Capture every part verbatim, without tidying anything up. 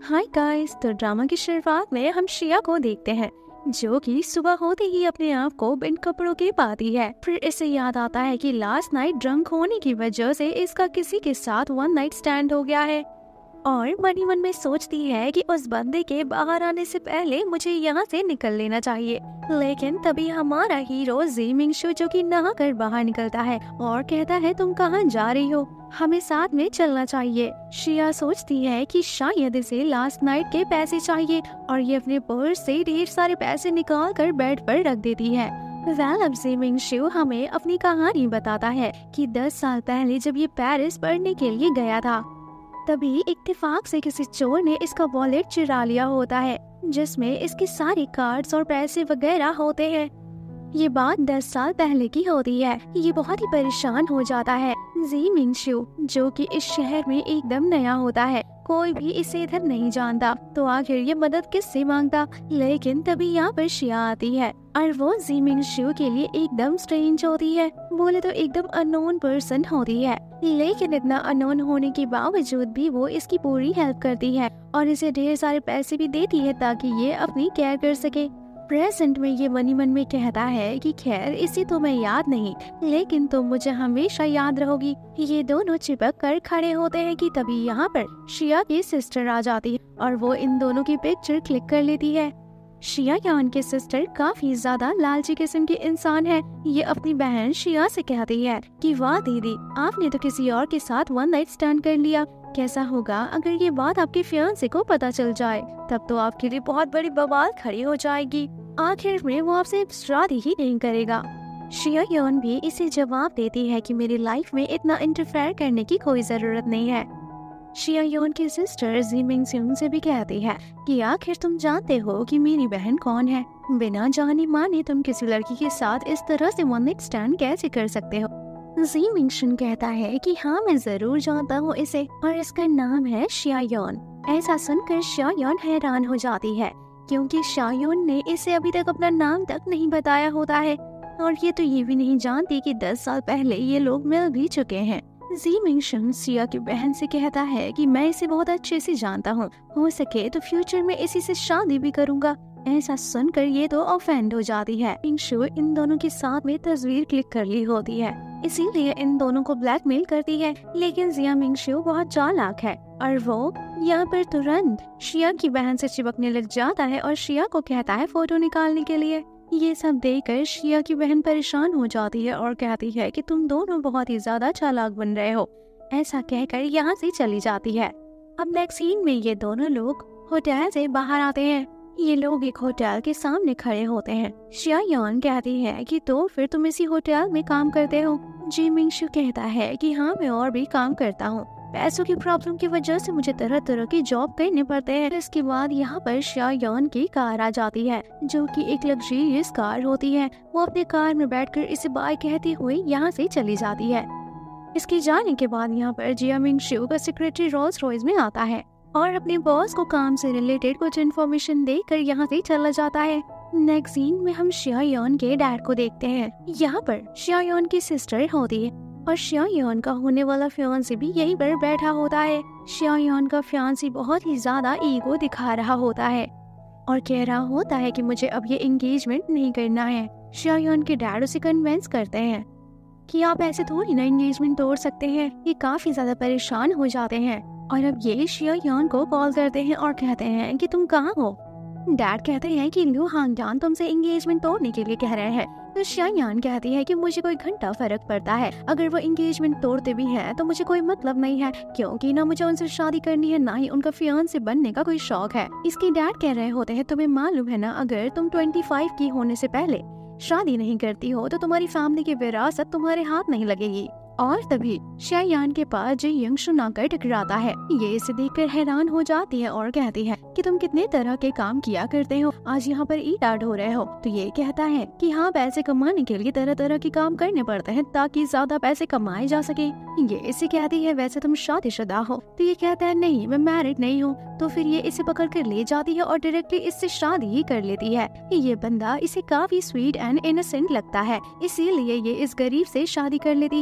Hi guys, तो drama की शुरुआत में हम श्रिया को देखते हैं जो कि सुबह होते ही अपने आप को बिन कपड़ों के पाती है। फिर इसे याद आता है कि लास्ट नाइट ड्रंक होने की वजह से इसका किसी के साथ वन नाइट स्टैंड हो गया है और मन ही मन में सोचती है कि उस बंदे के बाहर आने से पहले मुझे यहाँ से निकल लेना चाहिए। लेकिन तभी हमारा हीरो जी मिंगशू जो कि नहा कर बाहर निकलता है और कहता है तुम कहाँ जा रही हो, हमें साथ में चलना चाहिए। श्रिया सोचती है कि शायद इसे लास्ट नाइट के पैसे चाहिए और ये अपने पर्स से ढेर सारे पैसे निकाल कर बेड पर रख देती है। वेल अब जी मिंगशू हमें अपनी कहानी बताता है कि दस साल पहले जब ये पेरिस पढ़ने के लिए गया था, तभी इत्तेफाक से किसी चोर ने इसका वॉलेट चुरा लिया होता है जिसमें इसके सारे कार्ड्स और पैसे वगैरह होते हैं। ये बात दस साल पहले की होती है। ये बहुत ही परेशान हो जाता है। जी मिंगशू जो कि इस शहर में एकदम नया होता है, कोई भी इसे इधर नहीं जानता, तो आखिर ये मदद किससे मांगता। लेकिन तभी यहाँ पर श्रिया आती है और वो जी मिंगशू के लिए एकदम स्ट्रेंज होती है, बोले तो एकदम अननोन पर्सन होती है। लेकिन इतना अननोन होने के बावजूद भी वो इसकी पूरी हेल्प करती है और इसे ढेर सारे पैसे भी देती है ताकि ये अपनी केयर कर सके। प्रेजेंट में ये मनी मन में कहता है कि खैर इसे तो मैं याद नहीं, लेकिन तुम मुझे हमेशा याद रहोगी। ये दोनों चिपक कर खड़े होते हैं कि तभी यहाँ पर श्रिया की सिस्टर आ जाती है और वो इन दोनों की पिक्चर क्लिक कर लेती है। श्रिया यान की सिस्टर काफी ज्यादा लालची किस्म की इंसान है। ये अपनी बहन श्रिया से कहती है कि वाह दीदी, आपने तो किसी और के साथ वन नाइट स्टैंड कर लिया। कैसा होगा अगर ये बात आपके फियांसे को पता चल जाए, तब तो आपके लिए बहुत बड़ी बवाल खड़ी हो जाएगी। आखिर में वो आपसे शादी ही नहीं करेगा। श्रिया यान भी इसे जवाब देती है कि मेरी लाइफ में इतना इंटरफेयर करने की कोई जरूरत नहीं है। श्रिया यान की सिस्टर जी मिंगशू से भी कहती है कि आखिर तुम जानते हो कि मेरी बहन कौन है, बिना जाने माने तुम किसी लड़की के साथ इस तरह से वन नाइट स्टैंड कैसे कर सकते हो। जी मिंगशू कहता है कि हाँ मैं जरूर जानता हूँ इसे और इसका नाम है श्रिया यान। ऐसा सुनकर श्रिया यान हैरान हो जाती है क्योंकि श्रिया यान ने इसे अभी तक अपना नाम तक नहीं बताया होता है और ये तो ये भी नहीं जानती कि दस साल पहले ये लोग मिल भी चुके हैं। जी मिंगशू श्रिया की बहन से कहता है कि मैं इसे बहुत अच्छे से जानता हूँ, हो सके तो फ्यूचर में इसी से शादी भी करूँगा। ऐसा सुनकर ये तो ऑफेंड हो जाती है। मिंगशू इन दोनों के साथ में तस्वीर क्लिक कर ली होती है, इसीलिए इन दोनों को ब्लैकमेल करती है। लेकिन जी मिंगशू बहुत चालाक है और वो यहाँ पर तुरंत श्रिया की बहन से चिपकने लग जाता है और श्रिया को कहता है फोटो निकालने के लिए। ये सब देखकर श्रिया की बहन परेशान हो जाती है और कहती है कि तुम दोनों बहुत ही ज्यादा चालाक बन रहे हो। ऐसा कहकर यहाँ से चली जाती है। अब नेक्स्ट सीन में ये दोनों लोग होटल से बाहर आते हैं। ये लोग एक होटल के सामने खड़े होते हैं। श्रिया यान कहती है कि तो फिर तुम इसी होटल में काम करते हो। जी मिंगशू कहता है कि हाँ मैं और भी काम करता हूँ, पैसों की प्रॉब्लम की वजह से मुझे तरह तरह की जॉब करने पड़ते हैं। इसके बाद यहाँ पर श्रिया यान की कार आ जाती है जो कि एक लग्जरियस कार होती है। वो अपने कार में बैठकर इसे बाय कहते हुए यहाँ से चली जाती है। इसके जाने के बाद यहाँ पर जी मिंगशू का सेक्रेटरी रोल्स रॉयस में आता है और अपने बॉस को काम से रिलेटेड कुछ इन्फॉर्मेशन देकर यहाँ से चला जाता है। नेक्स्ट सीन में हम श्रिया यान के डैड को देखते हैं। यहाँ पर श्रिया यान की सिस्टर होती है और श्रिया यान का होने वाला फियांसी भी यहीं पर बैठा होता है। श्रिया यान का फियांसी बहुत ही ज्यादा ईगो दिखा रहा होता है और कह रहा होता है कि मुझे अब ये एंगेजमेंट नहीं करना है। श्रिया यान के डैड उसे कन्विंस करते हैं कि आप ऐसे थोड़ी ना एंगेजमेंट तोड़ सकते हैं। ये काफी ज्यादा परेशान हो जाते हैं और अब ये श्रिया यान को कॉल करते हैं और कहते हैं कि तुम कहाँ हो। डैड कहते हैं कि लू हांग जान तुमसे एंगेजमेंट तोड़ने के लिए कह रहे हैं। तो श्रिया यान कहती है कि मुझे कोई घंटा फर्क पड़ता है, अगर वो एंगेजमेंट तोड़ते भी हैं तो मुझे कोई मतलब नहीं है क्योंकि ना मुझे उनसे शादी करनी है ना ही उनका फियांसे बनने का कोई शौक है। इसके डैड कह रहे होते हैं तुम्हें मालूम है ना, अगर तुम पच्चीस की होने से पहले शादी नहीं करती हो तो तुम्हारी फैमिली की विरासत तुम्हारे हाथ नहीं लगेगी। और तभी श्रिया यान के पास जी मिंगशू आकर टकराता है। ये इसे देखकर हैरान हो जाती है और कहती है कि तुम कितने तरह के काम किया करते हो, आज यहाँ पर ईंट ढो रहे हो। तो ये कहता है कि हाँ पैसे कमाने के लिए तरह तरह के काम करने पड़ते हैं ताकि ज्यादा पैसे कमाए जा सके। ये इसे कहती है वैसे तुम शादीशुदा हो। तो ये कहता है नहीं मैं मैरिड नहीं हूँ। तो फिर ये इसे पकड़ कर ले जाती है और डायरेक्टली इससे शादी ही कर लेती है। ये बंदा इसे काफी स्वीट एंड इनोसेंट लगता है, इसीलिए ये इस गरीब से शादी कर लेती है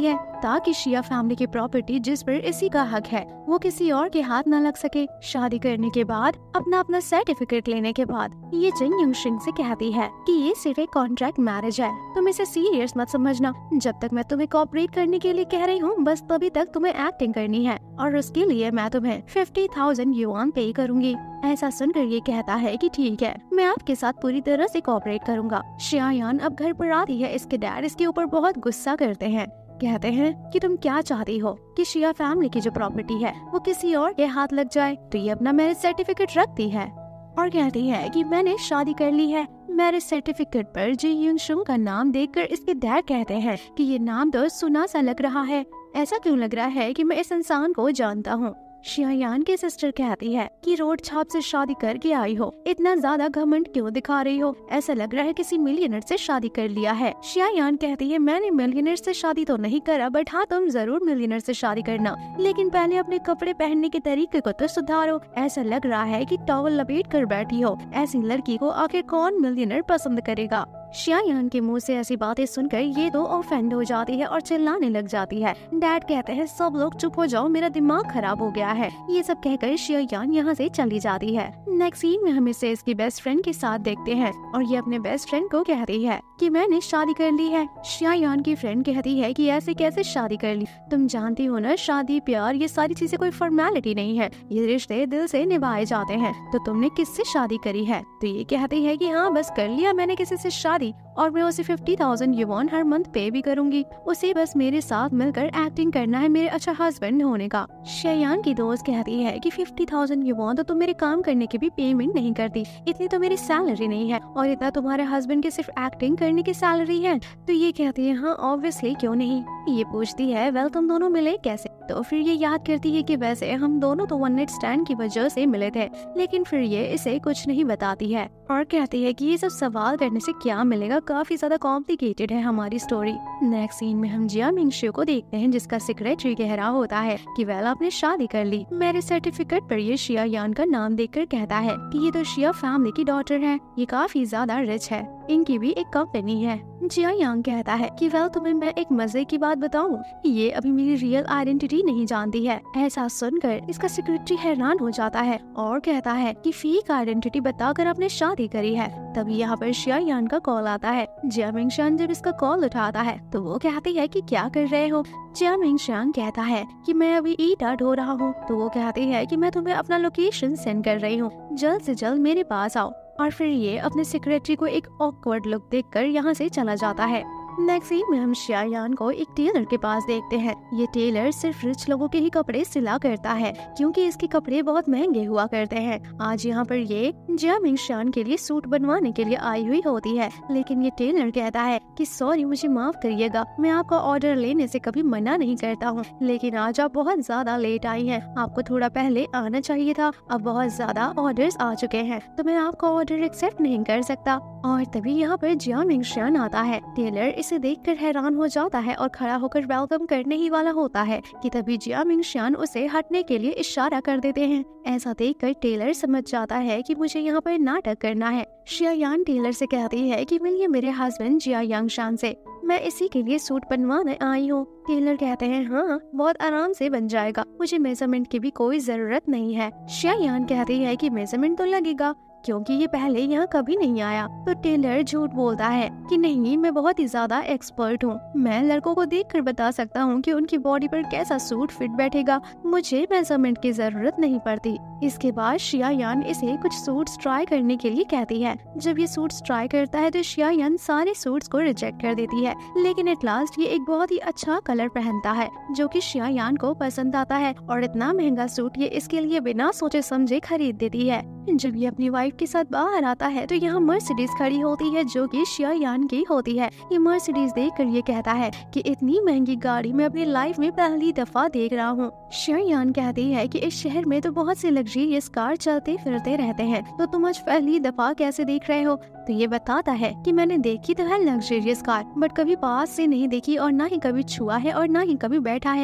ताकि शिया फैमिली की प्रॉपर्टी जिस पर इसी का हक है वो किसी और के हाथ न लग सके। शादी करने के बाद अपना अपना सर्टिफिकेट लेने के बाद ये जिंग यूशिंग से कहती है कि ये सिर्फ एक कॉन्ट्रैक्ट मैरिज है, तुम इसे सीरियस मत समझना। जब तक मैं तुम्हें कोऑपरेट करने के लिए कह रही हूँ बस तभी तक तुम्हें एक्टिंग करनी है और उसके लिए मैं तुम्हें फिफ्टी थाउजेंड युआन पे करूंगी। ऐसा सुनकर ये कहता है कि ठीक है, मैं आपके साथ पूरी तरह से कोऑपरेट करूंगा। शियायान अब घर पर आती है। इसके डैड इसके ऊपर बहुत गुस्सा करते हैं, कहते हैं कि तुम क्या चाहती हो कि शिया फैमिली की जो प्रॉपर्टी है वो किसी और के हाथ लग जाए। तो ये अपना मैरिज सर्टिफिकेट रखती है और कहती है कि मैंने शादी कर ली है। मैरिज सर्टिफिकेट पर जी यूंग शुंग का नाम देखकर इसके डैड कहते हैं कि ये नाम तो सुना सा लग रहा है, ऐसा क्यों लग रहा है कि मैं इस इंसान को जानता हूँ। शियायान की सिस्टर कहती है कि रोड छाप से शादी करके आई हो, इतना ज्यादा घमंड क्यों दिखा रही हो, ऐसा लग रहा है किसी मिलियनर से शादी कर लिया है। शियायान कहती है मैंने मिलियनर से शादी तो नहीं करा, बट हाँ तुम जरूर मिलियनर से शादी करना, लेकिन पहले अपने कपड़े पहनने के तरीके को तो सुधारो। ऐसा लग रहा है कि टॉवल लपेट कर बैठी हो, ऐसी लड़की को आखिर कौन मिलियनर पसंद करेगा। शियायान के मुंह से ऐसी बातें सुनकर ये तो ऑफेंड हो जाती है और चिल्लाने लग जाती है। डैड कहते हैं सब लोग चुप हो जाओ, मेरा दिमाग खराब हो गया है। ये सब कहकर शियायान यहाँ से चली जाती है। नेक्स्ट सीन में हम इसे इसकी बेस्ट फ्रेंड के साथ देखते हैं और ये अपने बेस्ट फ्रेंड को कहती है कि मैंने शादी कर ली है। शियायान की फ्रेंड कहती है कि ऐसे कैसे शादी कर ली, तुम जानती हो ना शादी प्यार ये सारी चीजें कोई फॉर्मेलिटी नहीं है, ये रिश्ते दिल से निभाए जाते हैं। तो तुमने किससे शादी करी है? तो ये कहती है कि हाँ बस कर लिया मैंने किसी से शादी और मैं उसे फिफ्टी थाउजेंड युआन हर मंथ पे भी करूंगी, उसे बस मेरे साथ मिलकर एक्टिंग करना है मेरे अच्छा हस्बैंड होने का। शियायान की दोस्त कहती है कि फिफ्टी थाउजेंड युआन तो तुम मेरे काम करने की भी पेमेंट नहीं करती, इतनी तो मेरी सैलरी नहीं है और इतना तुम्हारे हस्बैंड की सिर्फ एक्टिंग करने की सैलरी है। तो ये कहती है हाँ ऑब्वियसली क्यों नहीं। ये पूछती है वेल तुम दोनों मिले कैसे? तो फिर ये याद करती है कि वैसे हम दोनों तो वन नाइट स्टैंड की वजह से मिले थे, लेकिन फिर ये इसे कुछ नहीं बताती है और कहती है कि ये सब सवाल करने से क्या मिलेगा, काफी ज्यादा कॉम्प्लिकेटेड है हमारी स्टोरी। नेक्स्ट सीन में हम जिया मिंगशु को देखते हैं जिसका सेक्रेटरी कह रहा होता है कि वेल आपने शादी कर ली। मेरे सर्टिफिकेट पर ये शियायान का नाम देखकर कहता है कि ये तो शिया फैमिली की डॉटर है, ये काफी ज्यादा रिच है, इनकी भी एक कंपनी है। जियायांग कहता है कि वेल तुम्हें मैं एक मजे की बात बताऊं, ये अभी मेरी रियल आइडेंटिटी नहीं जानती है। ऐसा सुनकर इसका सेक्रेटरी हैरान हो जाता है और कहता है कि फेक आइडेंटिटी बताकर आपने शादी करी है। तभी यहाँ पर शियायान का कॉल आता है। जिया मिंगशान जब इसका कॉल उठाता है तो वो कहती है कि क्या कर रहे हो? जिया मिंगशान कहता है कि मैं अभी ईटा ढो रहा हूँ। तो वो कहती है कि मैं तुम्हें अपना लोकेशन सेंड कर रही हूँ, जल्द से जल्द मेरे पास आओ। और फिर ये अपने सेक्रेटरी को एक ऑकवर्ड लुक देकर यहाँ से चला जाता है। नेक्स्ट सीन में हम शियायान को एक टेलर के पास देखते हैं। ये टेलर सिर्फ रिच लोगों के ही कपड़े सिला करता है क्योंकि इसके कपड़े बहुत महंगे हुआ करते हैं। आज यहाँ पर ये जिया मिंगशान के लिए सूट बनवाने के लिए आई हुई होती है, लेकिन ये टेलर कहता है कि सॉरी मुझे माफ करिएगा, मैं आपका ऑर्डर लेने से कभी मना नहीं करता हूँ, लेकिन आज आप बहुत ज्यादा लेट आई हैं, आपको थोड़ा पहले आना चाहिए था। अब बहुत ज्यादा ऑर्डर्स आ चुके हैं तो मैं आपका ऑर्डर एक्सेप्ट नहीं कर सकता। और तभी यहाँ पर जिया मिंगशान आता है। टेलर इसे देखकर हैरान हो जाता है और खड़ा होकर वेलकम करने ही वाला होता है कि तभी जिया मिंगशान उसे हटने के लिए इशारा कर देते हैं। ऐसा देखकर टेलर समझ जाता है कि मुझे यहाँ पर नाटक करना है। शियायान टेलर से कहती है कि मिलिए मेरे हस्बैंड जिया यांगशान से, मैं इसी के लिए सूट बनवाने आई हूँ। टेलर कहते हैं हाँ बहुत आराम से बन जाएगा, मुझे मेजरमेंट की भी कोई जरूरत नहीं है। शियायान कहती है कि मेजरमेंट तो लगेगा क्योंकि ये पहले यहाँ कभी नहीं आया। तो टेलर झूठ बोलता है कि नहीं मैं बहुत ही ज्यादा एक्सपर्ट हूँ, मैं लड़कों को देखकर बता सकता हूँ कि उनकी बॉडी पर कैसा सूट फिट बैठेगा, मुझे मेजरमेंट की जरूरत नहीं पड़ती। इसके बाद शियायान इसे कुछ सूट्स ट्राई करने के लिए कहती है। जब ये सूट्स ट्राई करता है तो शियायान सारे सूट्स को रिजेक्ट कर देती है, लेकिन एट लास्ट ये एक बहुत ही अच्छा कलर पहनता है जो कि शियायान को पसंद आता है और इतना महंगा सूट ये इसके लिए बिना सोचे समझे खरीद देती है। जब ये अपनी वाइफ के साथ बाहर आता है तो यहाँ मर्सिडीज खड़ी होती है जो कि शियायान की होती है। ये मर्सिडीज देखकर ये कहता है कि इतनी महंगी गाड़ी मैं अपनी लाइफ में पहली दफा देख रहा हूँ। शियायान कहती है कि इस शहर में तो बहुत से लग्जरियस कार चलते फिरते रहते हैं, तो तुम आज पहली दफा कैसे देख रहे हो? तो ये बताता है कि मैंने देखी तो है लग्जरियस कार, बट कभी पास से नहीं देखी और ना ही कभी छुआ है और ना ही कभी बैठा है।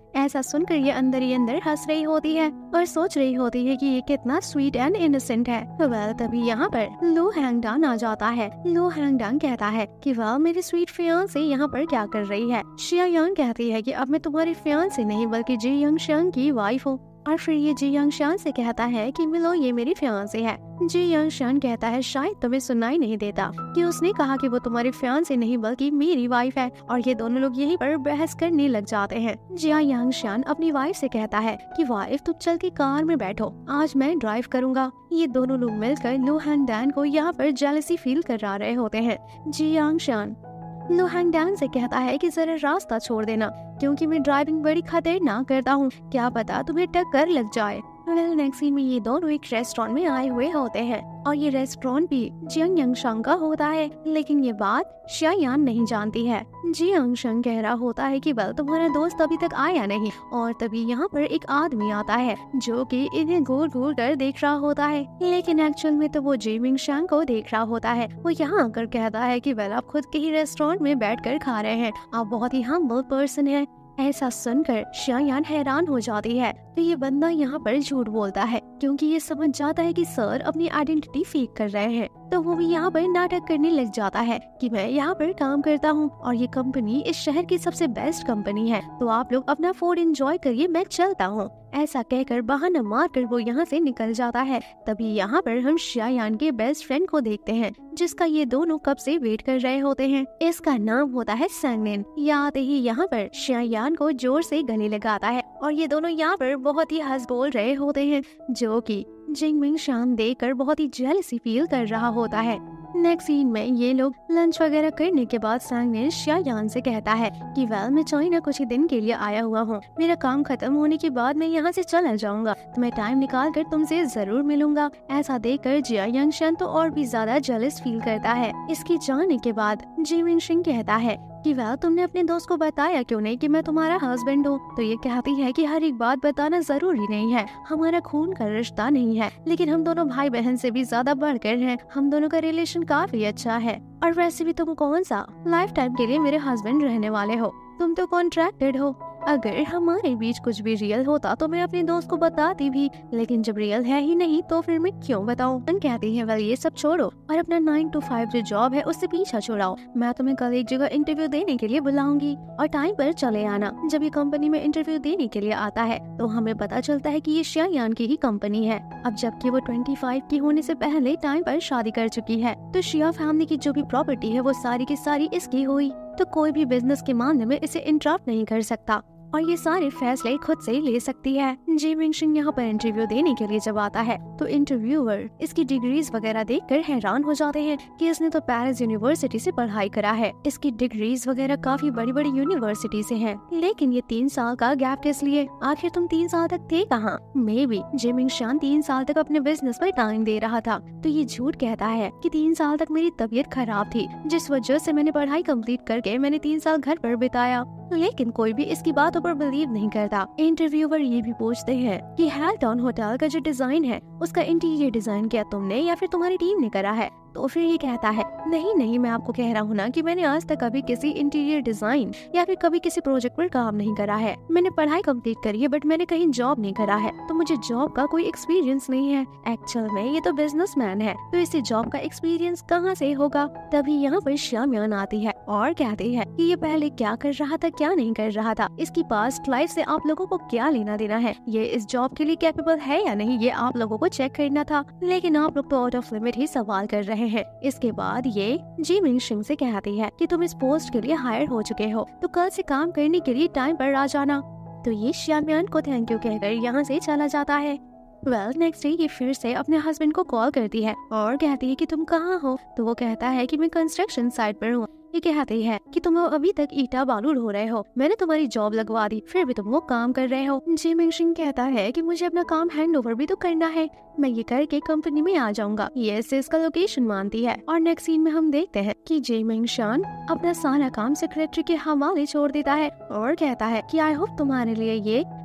ऐसा सुनकर ये अंदर ही अंदर हंस रही होती है और सोच रही होती है कि ये कितना स्वीट एंड इनोसेंट है। वेल तभी यहाँ पर लो हैंगडान आ जाता है। लो हैंगडान कहता है कि वाह मेरी स्वीट फियांसे यहाँ पर क्या कर रही है। शिया यांग कहती है कि अब मैं तुम्हारी फियांसे नहीं बल्कि जी यंग शान की वाइफ हूँ। और फिर ये जी यंग शान से कहता है कि मिलो ये मेरी फियांसे है। जी यंग शान कहता है शायद तुम्हें सुनाई नहीं देता कि उसने कहा कि वो तुम्हारी फियांसे नहीं बल्कि मेरी वाइफ है। और ये दोनों लोग यहीं पर बहस करने लग जाते हैं। जिया यांग शान अपनी वाइफ से कहता है कि वाइफ तुम चल के कार में बैठो, आज मैं ड्राइव करूंगा। ये दोनों लोग मिलकर लो हैंगडान को यहाँ पर जेलसी फील करा रहे होते हैं। जी यांग शान लो हैंगडान से कहता है कि जरा रास्ता छोड़ देना क्योंकि मैं ड्राइविंग बड़ी खतरनाक करता हूँ, क्या पता तुम्हें टक्कर लग जाए। वेल नेक्स्ट सीन में ये दोनों एक रेस्टोरेंट में आए हुए होते हैं और ये रेस्टोरेंट भी जियांग यंगशंग का होता है, लेकिन ये बात शिया यान नहीं जानती है। जी यंगशंग कह रहा होता है कि वेल तुम्हारा दोस्त अभी तक आया नहीं। और तभी यहाँ पर एक आदमी आता है जो कि इन्हें घूर घूर कर देख रहा होता है, लेकिन एक्चुअल में तो वो जी मिंगशांग को देख रहा होता है। वो यहाँ आकर कहता है कि वेल आप खुद के ही रेस्टोरेंट में बैठ कर खा रहे हैं, आप बहुत ही हम्बल पर्सन है। ऐसा सुनकर शिया यान हैरान हो जाती है। तो ये बंदा यहाँ पर झूठ बोलता है क्योंकि ये समझ जाता है कि सर अपनी आइडेंटिटी फेक कर रहे हैं। तो वो भी यहाँ पर नाटक करने लग जाता है कि मैं यहाँ पर काम करता हूँ और ये कंपनी इस शहर की सबसे बेस्ट कंपनी है, तो आप लोग अपना फूड एंजॉय करिए, मैं चलता हूँ। ऐसा कहकर बहाना मारकर वो यहाँ से निकल जाता है। तभी यहाँ पर हम शिया यान के बेस्ट फ्रेंड को देखते हैं जिसका ये दोनों कब से वेट कर रहे होते हैं। इसका नाम होता है सैंगनिन। यहाँ आते ही यहाँ पर शिया यान को जोर से गले लगाता है और ये दोनों यहाँ पर बहुत ही हंस बोल रहे होते हैं जो कि जिंग मिंगशान देखकर बहुत ही जेलसी फील कर रहा होता है। नेक्स्ट सीन में ये लोग लंच वगैरह करने के बाद सैंगनिन शिया यान से कहता है कि वेल मैं चाइना कुछ ही दिन के लिए आया हुआ हूँ, मेरा काम खत्म होने के बाद मैं यहाँ से चला जाऊंगा, तो मैं टाइम निकाल कर तुमसे जरूर मिलूंगा। ऐसा देखकर जिया यंगशन तो और भी ज्यादा जेलस फील करता है। इसके जाने के बाद जी मिंगशिंग कहता है कि वेल तुमने अपने दोस्त को बताया क्यों नहीं कि मैं तुम्हारा हस्बैंड हूँ। तो ये कहती है कि हर एक बात बताना जरूरी नहीं है, हमारा खून का रिश्ता नहीं है, लेकिन हम दोनों भाई बहन से भी ज्यादा बढ़कर हैं, हम दोनों का रिलेशन काफी अच्छा है। और वैसे भी तुम कौन सा लाइफ टाइम के लिए मेरे हस्बैंड रहने वाले हो, तुम तो कॉन्ट्रैक्टेड हो। अगर हमारे बीच कुछ भी रियल होता तो मैं अपने दोस्त को बताती भी, लेकिन जब रियल है ही नहीं तो फिर मैं क्यों बताऊं। कहती है वेल ये सब छोड़ो और अपना नाइन टू फाइव जो जॉब है उससे पीछा छुड़ाओ, मैं तुम्हें कल एक जगह इंटरव्यू देने के लिए बुलाऊंगी और टाइम पर चले आना। जब ये कंपनी में इंटरव्यू देने के लिए आता है तो हमें पता चलता है कि ये शिया यान की ही कंपनी है। अब जबकि वो ट्वेंटी फाइव की होने से पहले टाइम पर शादी कर चुकी है, तो शिया फैमिली की जो भी प्रॉपर्टी है वो सारी की सारी इसकी हुई, तो कोई भी बिजनेस के मामले में इसे इंटरप्ट नहीं कर सकता और ये सारे फैसले खुद से ही ले सकती है। जी मिंगशिंग यहाँ पर इंटरव्यू देने के लिए जब आता है तो इंटरव्यूअर इसकी डिग्रीज वगैरह देखकर हैरान हो जाते हैं कि इसने तो पेरिस यूनिवर्सिटी से पढ़ाई करा है, इसकी डिग्रीज वगैरह काफी बड़ी बड़ी यूनिवर्सिटी से हैं, लेकिन ये तीन साल का गैप किस लिए, आखिर तुम तीन साल तक थे कहाँ। मे बी जी मिंगशान तीन साल तक अपने बिजनेस पर टाइम दे रहा था, तो ये झूठ कहता है कि तीन साल तक मेरी तबीयत खराब थी जिस वजह से मैंने पढ़ाई कंप्लीट करके मैंने तीन साल घर पर बिताया, लेकिन कोई भी इसकी बातों पर बिलीव नहीं करता। इंटरव्यूअर ये भी पूछते हैं कि हेल्टन होटल का जो डिजाइन है उसका इंटीरियर डिजाइन क्या तुमने या फिर तुम्हारी टीम ने करा है, तो फिर ये कहता है नहीं नहीं मैं आपको कह रहा हूँ ना कि मैंने आज तक कभी किसी इंटीरियर डिजाइन या फिर कभी किसी प्रोजेक्ट पर काम नहीं करा है, मैंने पढ़ाई कंप्लीट करी है बट मैंने कहीं जॉब नहीं करा है, तो मुझे जॉब का कोई एक्सपीरियंस नहीं है। एक्चुअल में ये तो बिजनेसमैन है तो इसे जॉब का एक्सपीरियंस कहाँ से होगा। तभी यहाँ पर शिया यान आती है और कहती है कि ये पहले क्या कर रहा था क्या नहीं कर रहा था, इसकी पास्ट लाइफ से आप लोगों को क्या लेना देना है, ये इस जॉब के लिए कैपेबल है या नहीं ये आप लोगों को चेक करना था, लेकिन आप लोग तो आउट ऑफ लिमिट ही सवाल कर रहे हैं। इसके बाद ये जी मिंगशिंग से कहती है कि तुम इस पोस्ट के लिए हायर हो चुके हो तो कल से काम करने के लिए टाइम पर आ जाना। तो ये शिया यान को थैंक यू कहकर यहाँ से चला जाता है। वेल नेक्स्ट डे ये फिर से अपने हस्बैंड को कॉल करती है और कहती है कि तुम कहाँ हो, तो वो कहता है कि मैं कंस्ट्रक्शन साइट पर हूँ। ये कहती है कि तुम अभी तक ईटा बालू ढो रहे हो, मैंने तुम्हारी जॉब लगवा दी फिर भी तुम वो काम कर रहे हो। जी मिंगशिंग कहता है कि मुझे अपना काम हैंड ओवर भी तो करना है, मैं ये करके कंपनी में आ जाऊंगा। ये इससे इसका लोकेशन मानती है और नेक्स्ट सीन में हम देखते हैं कि जी मिंगशान अपना सारा काम सेक्रेटरी के हवाले छोड़ देता है और कहता है कि आई होप तुम्हारे लिए ये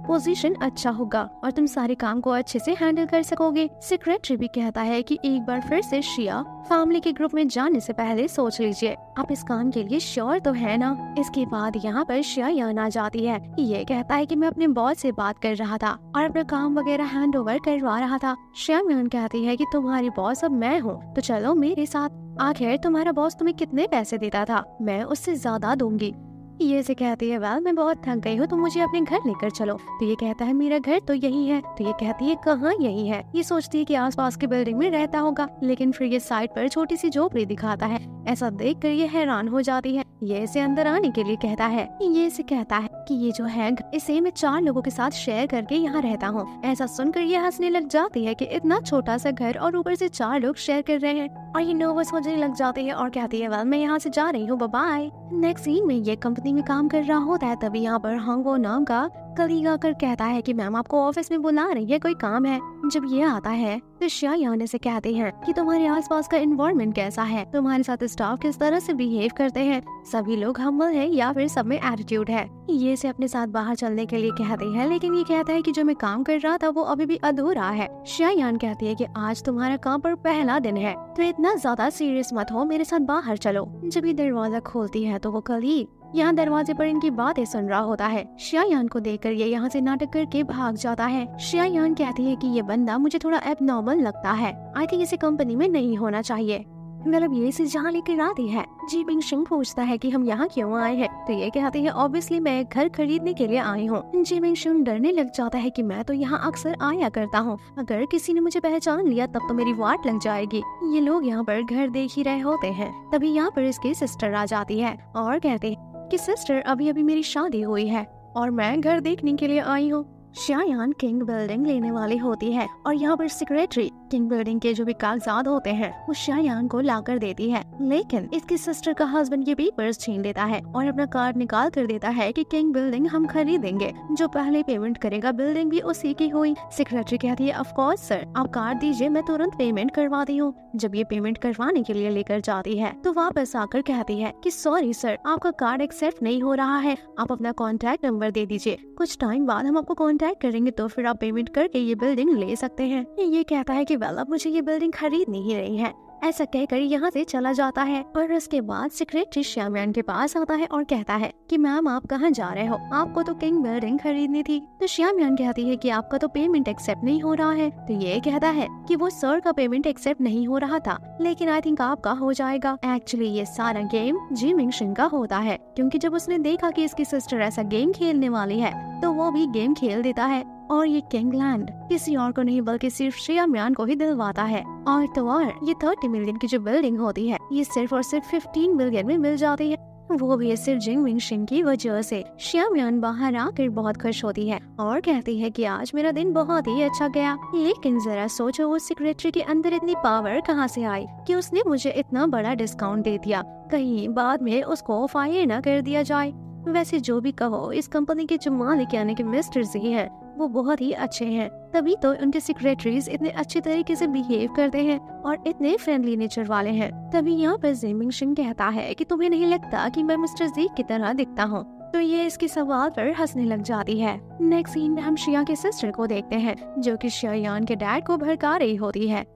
पोजीशन अच्छा होगा और तुम सारे काम को अच्छे से हैंडल कर सकोगे। सेक्रेटरी भी कहता है कि एक बार फिर से शिया फैमिली के ग्रुप में जाने से पहले सोच लीजिए, आप इस काम के लिए श्योर तो है ना। इसके बाद यहाँ पर शिया यहाँ आ जाती है। ये कहता है कि मैं अपने बॉस से बात कर रहा था और अपना काम वगैरह हैंड ओवर करवा रहा था। शिया म्यान कहती है कि तुम्हारी बॉस अब मैं हूँ, तो चलो मेरे साथ। आखिर तुम्हारा बॉस तुम्हें कितने पैसे देता था? मैं उससे ज्यादा दूंगी। ये से कहती है वेल मैं बहुत थक गई हूँ, तो मुझे अपने घर लेकर चलो। तो ये कहता है मेरा घर तो यही है। तो ये कहती है कहाँ यही है? ये सोचती है कि आसपास के बिल्डिंग में रहता होगा, लेकिन फिर ये साइड पर छोटी सी झोपड़ी दिखाता है। ऐसा देखकर ये हैरान हो जाती है। ये इसे अंदर आने के लिए कहता है। ये इसे कहता है कि ये जो है इसे मैं चार लोगों के साथ शेयर करके यहाँ रहता हूँ। ऐसा सुनकर ये हंसने लग जाती है कि इतना छोटा सा घर और ऊपर से चार लोग शेयर कर रहे हैं, और ये नर्वस होने लग जाती है और कहती है वेल मैं यहाँ से जा रही हूँ, बाय बाय। नेक्स्ट सीन में ये कंपनी में काम कर रहा होता है। तभी यहाँ पर हंगो नाम का कलीग आकर कहता है कि मैम आपको ऑफिस में बुला रही है, कोई काम है। जब ये आता है तो शिया यान से कहते हैं कि तुम्हारे आसपास का एनवायरनमेंट कैसा है, तुम्हारे साथ स्टाफ किस तरह से बिहेव करते हैं, सभी लोग हम्बल है या फिर सब में एटीट्यूड है। ये इसे अपने साथ बाहर चलने के लिए कहते हैं, लेकिन ये कहता है कि जो मैं काम कर रहा था वो अभी भी अधूरा है। शिया यान कहती है कि आज तुम्हारा काम पर पहला दिन है, तो इतना ज्यादा सीरियस मत हो, मेरे साथ बाहर चलो। जब ये दरवाजा खोलती है तो वो कलीग यहाँ दरवाजे पर इनकी बातें सुन रहा होता है। शिया यान को देखकर ये यहाँ से नाटक करके भाग जाता है। शिया यान कहती है कि ये बंदा मुझे थोड़ा एबनॉर्मल लगता है, आई थिंक इसे कंपनी में नहीं होना चाहिए। मतलब ये इसे जहाँ लेकर आती है। जी बिंग शिंग पूछता है कि हम यहाँ क्यों आए हैं? तो ये कहती है ऑब्वियसली मैं एक घर खरीदने के लिए आई हूँ। जी बिंग शिंग डरने लग जाता है कि मैं तो यहाँ अक्सर आया करता हूँ, अगर किसी ने मुझे पहचान लिया तब तो मेरी वाट लग जाएगी। ये लोग यहाँ पर घर देख ही रहे होते हैं। तभी यहाँ पर इसकी सिस्टर आ जाती है और कहते हैं कि सिस्टर अभी अभी मेरी शादी हुई है और मैं घर देखने के लिए आई हूँ। शिया यान किंग बिल्डिंग लेने वाली होती है और यहाँ पर सेक्रेटरी किंग बिल्डिंग के जो भी कागजात होते हैं वो शिया यान को ला कर देती है, लेकिन इसकी सिस्टर का हस्बैंड ये पेपर्स छीन लेता है और अपना कार्ड निकाल कर देता है कि किंग बिल्डिंग हम खरीदेंगे, जो पहले पेमेंट करेगा बिल्डिंग भी उसी की हुई। सेक्रेटरी कहती है ऑफ कोर्स सर, आप कार्ड दीजिए मैं तुरंत पेमेंट करवाती हूँ। जब ये पेमेंट करवाने के लिए लेकर जाती है तो वापस आकर कहती है कि सॉरी सर, आपका कार्ड एक्सेप्ट नहीं हो रहा है, आप अपना कॉन्टैक्ट नंबर दे दीजिए, कुछ टाइम बाद हम आपको कॉन्टैक्ट करेंगे तो फिर आप पेमेंट करके ये बिल्डिंग ले सकते हैं। ये कहता है कि वेल अब मुझे ये बिल्डिंग खरीदनी ही नहीं है। ऐसा कहकर यहाँ से चला जाता है और उसके बाद सेक्रेटरी शिया म्यान के पास आता है और कहता है कि मैम आप कहाँ जा रहे हो, आपको तो किंग बिल्डिंग खरीदनी थी। तो शिया म्यान कहती है कि आपका तो पेमेंट एक्सेप्ट नहीं हो रहा है। तो ये कहता है कि वो सर का पेमेंट एक्सेप्ट नहीं हो रहा था, लेकिन आई थिंक आपका हो जाएगा। एक्चुअली ये सारा गेम जी मिंग शिंग का होता है, क्योंकि जब उसने देखा कि इसकी सिस्टर ऐसा गेम खेलने वाली है तो वो भी गेम खेल देता है और ये किंगलैंड किसी और को नहीं बल्कि सिर्फ शिया म्यान को ही दिलवाता है। और तो और ये तीस मिलियन की जो बिल्डिंग होती है ये सिर्फ और सिर्फ पंद्रह मिलियन में मिल जाती है, वो भी सिर्फ जिंग मिंग शिंग की वजह से। शिया म्यान बाहर आकर बहुत खुश होती है और कहती है कि आज मेरा दिन बहुत ही अच्छा गया। लेकिन जरा सोचो उस सेक्रेटरी के अंदर इतनी पावर कहाँ से आई कि उसने मुझे इतना बड़ा डिस्काउंट दे दिया, कहीं बाद में उसको फायर न कर दिया जाए। वैसे जो भी कहो, इस कंपनी के जो मालिक यानी कि मिस्टर जी हैं वो बहुत ही अच्छे हैं, तभी तो उनके सेक्रेटरीज इतने अच्छे तरीके से बिहेव करते हैं और इतने फ्रेंडली नेचर वाले हैं। तभी यहाँ पर जी मिंग शिंग कहता है कि तुम्हें नहीं लगता कि मैं मिस्टर जी की तरह दिखता हूँ? तो ये इसके सवाल पर हंसने लग जाती है। नेक्स्ट सीन में हम शिया के सिस्टर को देखते हैं जो कि शिया यान के डैड को भड़का रही होती है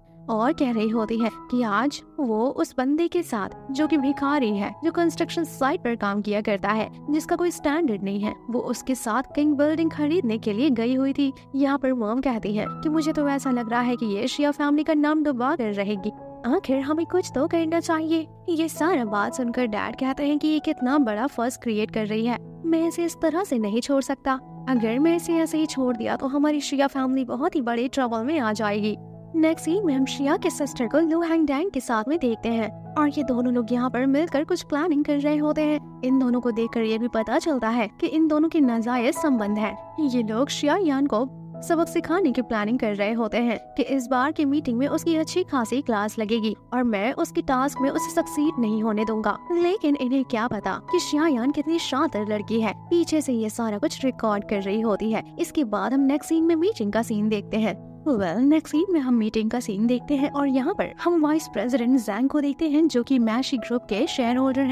और कह रही होती है कि आज वो उस बंदे के साथ जो कि भिखारी है, जो कंस्ट्रक्शन साइट पर काम किया करता है, जिसका कोई स्टैंडर्ड नहीं है, वो उसके साथ किंग बिल्डिंग खरीदने के लिए गई हुई थी। यहाँ पर मॉम कहती है कि मुझे तो ऐसा लग रहा है कि ये शिया फैमिली का नाम डुबा कर रहेगी, आखिर हमें कुछ तो करना चाहिए। ये सारा बात सुनकर डैड कहते हैं कि ये कितना बड़ा फर्स क्रिएट कर रही है, मैं इसे इस तरह से नहीं छोड़ सकता, अगर मैं इसे ऐसे ही छोड़ दिया तो हमारी शिया फैमिली बहुत ही बड़े ट्रबल में आ जाएगी। नेक्स्ट सीन में हम शिया के सिस्टर को लू हैंग डैंग के साथ में देखते हैं और ये दोनों लोग यहाँ पर मिलकर कुछ प्लानिंग कर रहे होते हैं। इन दोनों को देखकर ये भी पता चलता है कि इन दोनों के नाजायज संबंध है। ये लोग शिया यान को सबक सिखाने की प्लानिंग कर रहे होते हैं कि इस बार की मीटिंग में उसकी अच्छी खासी क्लास लगेगी और मैं उसकी टास्क में उसे सक्सीड नहीं होने दूंगा। लेकिन इन्हें क्या पता कि शिया यान कितनी शातिर लड़की है। पीछे से ये सारा कुछ रिकॉर्ड कर रही होती है। इसके बाद हम नेक्स्ट सीन में मीटिंग का सीन देखते हैं। वेल नेक्स्ट सीन में हम मीटिंग का सीन देखते हैं और यहाँ पर हम वाइस प्रेसिडेंट जैंग को देखते हैं जो कि मैशी ग्रुप के शेयर होल्डर हैं।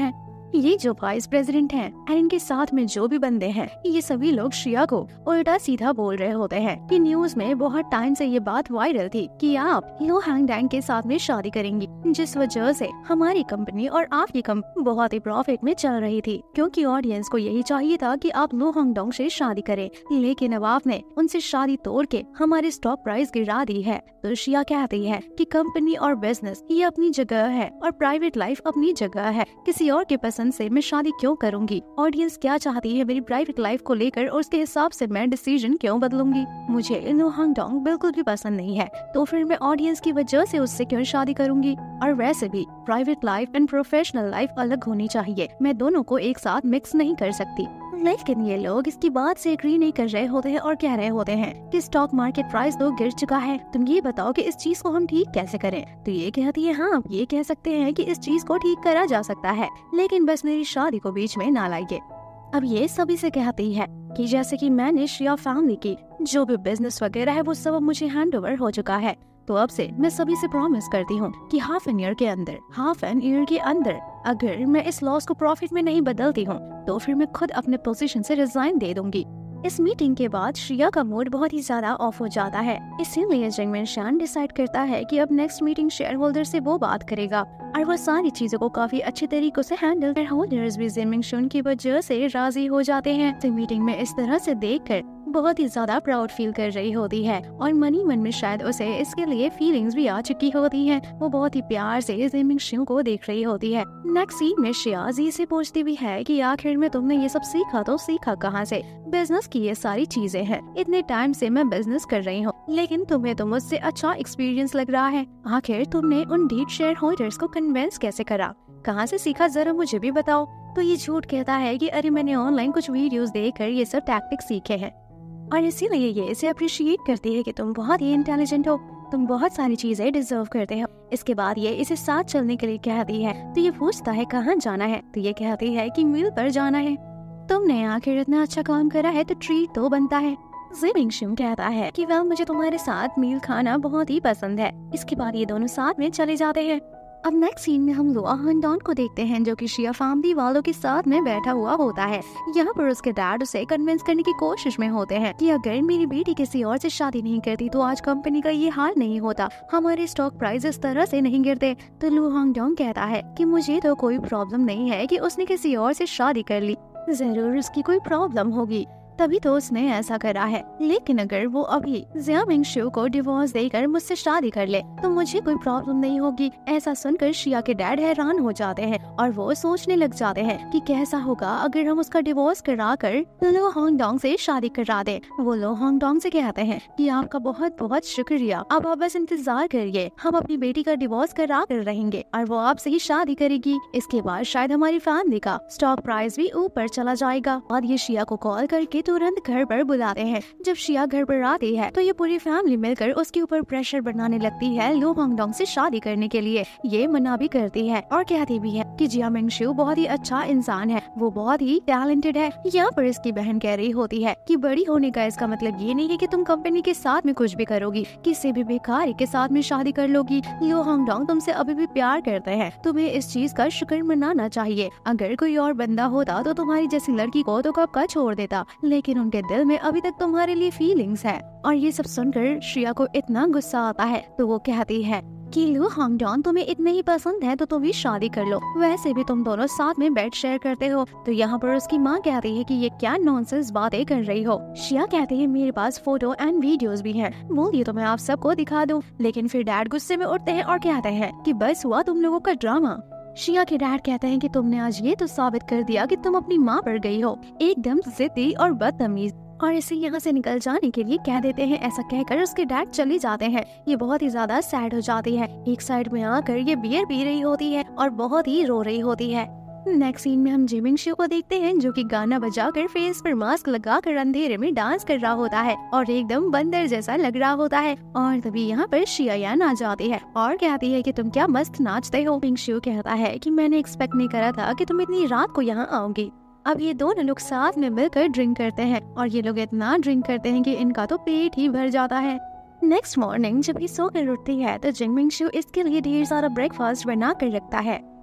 ये जो वाइस प्रेसिडेंट हैं और इनके साथ में जो भी बंदे हैं, ये सभी लोग श्रिया को उल्टा सीधा बोल रहे होते हैं कि न्यूज में बहुत टाइम से ये बात वायरल थी कि आप लो हांगडैंग के साथ में शादी करेंगी, जिस वजह से हमारी कंपनी और आपकी कंपनी बहुत ही प्रॉफिट में चल रही थी, क्योंकि ऑडियंस को यही चाहिए था कि आप लो हांगडोंग से शादी करें। लेकिन अब आपने उनसे शादी तोड़ के हमारी स्टॉक प्राइस गिरा दी है। तो श्रिया कहती है कि कंपनी और बिजनेस ये अपनी जगह है और प्राइवेट लाइफ अपनी जगह है, किसी और के पसंद से मैं शादी क्यों करूंगी? ऑडियंस क्या चाहती है मेरी प्राइवेट लाइफ को लेकर और उसके हिसाब से मैं डिसीजन क्यों बदलूंगी? मुझे लो हांगडोंग बिल्कुल भी पसंद नहीं है, तो फिर मैं ऑडियंस की वजह से उससे क्यों शादी करूंगी? और वैसे भी private life and professional life अलग होनी चाहिए, मैं दोनों को एक साथ मिक्स नहीं कर सकती। लेकिन ये लोग इसकी बात से एग्री नहीं कर रहे होते हैं और कह रहे होते हैं कि स्टॉक मार्केट प्राइस तो गिर चुका है, तुम ये बताओ कि इस चीज को हम ठीक कैसे करें? तो ये कहती है, हाँ आप ये कह सकते हैं कि इस चीज को ठीक करा जा सकता है, लेकिन बस मेरी शादी को बीच में ना लाइए। अब ये सभी से कहती है कि जैसे कि मैंने श्रिया फैमिली की जो भी बिजनेस वगैरह है वो सब अब मुझे हैंड ओवर हो चुका है, तो अब से मैं सभी से प्रॉमिस करती हूँ कि हाफ एन ईयर के अंदर हाफ एन ईयर के अंदर अगर मैं इस लॉस को प्रॉफिट में नहीं बदलती हूँ तो फिर मैं खुद अपने पोजीशन से रिजाइन दे दूंगी। इस मीटिंग के बाद श्रिया का मूड बहुत ही ज्यादा ऑफ हो जाता है, इसीलिए जिंगमिन शान डिसाइड करता है कि अब नेक्स्ट मीटिंग शेयर होल्डर से वो बात करेगा और वो सारी चीजों को काफी अच्छे तरीके से हैंडल कर होल्डर्स भी जिंगमिन शान की वजह से राजी हो जाते हैं। तो मीटिंग में इस तरह से देखकर बहुत ही ज्यादा प्राउड फील कर रही होती है और मनी मन में शायद उसे इसके लिए फीलिंग्स भी आ चुकी होती हैं। वो बहुत ही प्यार से जिंगमिन शान को देख रही होती है। नेक्स्ट सीन में श्रिया जी से पूछती भी है कि आखिर में तुमने ये सब सीखा तो सीखा कहाँ से? बिजनेस की ये सारी चीजें हैं, इतने टाइम से मैं बिजनेस कर रही हूँ, लेकिन तुम्हें तो मुझसे अच्छा एक्सपीरियंस लग रहा है। आखिर तुमने उन डीप शेयर होल्डर्स को कन्विंस कैसे करा? कहाँ से सीखा, जरा मुझे भी बताओ। तो ये झूठ कहता है कि अरे मैंने ऑनलाइन कुछ वीडियोस देखकर ये सब टैक्टिक्स सीखे हैं और इसीलिए ये इसे अप्रिशिएट करती है कि तुम बहुत ही इंटेलिजेंट हो, तुम बहुत सारी चीजें डिजर्व करते हो। इसके बाद ये इसे साथ चलने के लिए कहती है। तो ये पूछता है कहाँ जाना है? तो ये कहती है कि मील पर जाना है। तुमने आखिर इतना अच्छा काम करा है तो ट्रीट तो बनता है। जिंगमिन शान कहता है कि वेल मुझे तुम्हारे साथ मील खाना बहुत ही पसंद है। इसके बाद ये दोनों साथ में चले जाते हैं। अब नेक्स्ट सीन में हम लो हांगडोंग को देखते हैं जो कि श्रिया फैमिली वालों के साथ में बैठा हुआ होता है। यहाँ पर उसके डैड उसे कन्विंस करने की कोशिश में होते हैं कि अगर मेरी बेटी किसी और से शादी नहीं करती तो आज कंपनी का ये हाल नहीं होता, हमारे स्टॉक प्राइस इस तरह से नहीं गिरते। तो लो हांगडोंग कहता है कि मुझे तो कोई प्रॉब्लम नहीं है कि उसने किसी और से शादी कर ली, जरूर उसकी कोई प्रॉब्लम होगी तभी तो उसने ऐसा करा है, लेकिन अगर वो अभी जिंगमिन शान को डिवोर्स देकर मुझसे शादी कर ले तो मुझे कोई प्रॉब्लम नहीं होगी। ऐसा सुनकर श्रिया के डैड हैरान हो जाते हैं और वो सोचने लग जाते हैं कि कैसा होगा अगर हम उसका डिवोर्स करा कर लो हांगडोंग से शादी करा दे। वो लो हांगडोंग से कहते हैं कि आपका बहुत बहुत शुक्रिया, अब आप बस इंतजार करिए, हम अपनी बेटी का डिवोर्स करा कर रहेंगे और वो आपसे ही शादी करेगी। इसके बाद शायद हमारी फैमिली का स्टॉक प्राइस भी ऊपर चला जाएगा। और ये श्रिया को कॉल करके तुरंत घर पर बुलाते हैं। जब श्रिया घर पर आती है तो ये पूरी फैमिली मिलकर उसके ऊपर प्रेशर बनाने लगती है लो हांगडोंग से शादी करने के लिए। ये मना भी करती है और कहती भी है कि जिंगमिन शान बहुत ही अच्छा इंसान है, वो बहुत ही टैलेंटेड है। यहाँ पर इसकी बहन कह रही होती है कि बड़ी होने का इसका मतलब ये नहीं है कि तुम कंपनी के साथ में कुछ भी करोगी, किसी भी बेकारी के साथ में शादी कर लोगी। लो हांगडोंग तुमसे अभी भी प्यार करते हैं, तुम्हें इस चीज का शुक्र मनाना चाहिए। अगर कोई और बंदा होता तो तुम्हारी जैसी लड़की को तो कब का छोड़ देता, लेकिन उनके दिल में अभी तक तुम्हारे लिए फीलिंग्स है। और ये सब सुनकर श्रिया को इतना गुस्सा आता है तो वो कहती है कि लो हांगडोंग तुम्हें इतने ही पसंद है तो तुम भी शादी कर लो, वैसे भी तुम दोनों साथ में बेड शेयर करते हो। तो यहाँ पर उसकी माँ कहती है कि ये क्या नॉनसेंस बातें कर रही हो। श्रिया कहती है मेरे पास फोटो एंड वीडियोस भी हैं, बोलिए तो मैं आप सबको दिखा दूं। लेकिन फिर डैड गुस्से में उठते हैं और कहते हैं कि बस हुआ तुम लोगों का ड्रामा। श्रिया के डैड कहते हैं कि तुमने आज ये तो साबित कर दिया कि तुम अपनी माँ पर गई हो, एकदम जिद्दी और बदतमीज, और इसे यहाँ से निकल जाने के लिए कह देते हैं। ऐसा कहकर उसके डैड चले जाते हैं। ये बहुत ही ज्यादा सैड हो जाती है, एक साइड में आकर ये बियर पी रही होती है और बहुत ही रो रही होती है। नेक्स्ट सीन में हम जिंगमिन शान को देखते हैं जो कि गाना बजाकर फेस पर मास्क लगाकर अंधेरे में डांस कर रहा होता है और एकदम बंदर जैसा लग रहा होता है। और तभी यहाँ पर श्रिया आ जाती है और कहती है कि तुम क्या मस्त नाचते हो। जिंगमिन शान कहता है कि मैंने एक्सपेक्ट नहीं करा था कि तुम इतनी रात को यहाँ आओगी। अब ये दोनों लोग साथ में मिलकर ड्रिंक करते हैं और ये लोग इतना ड्रिंक करते हैं कि इनका तो पेट ही भर जाता है। नेक्स्ट मॉर्निंग जब ये सोकर उठती है तो जिंगमिन शान इसके लिए ढेर सारा ब्रेकफास्ट बना कर रखता है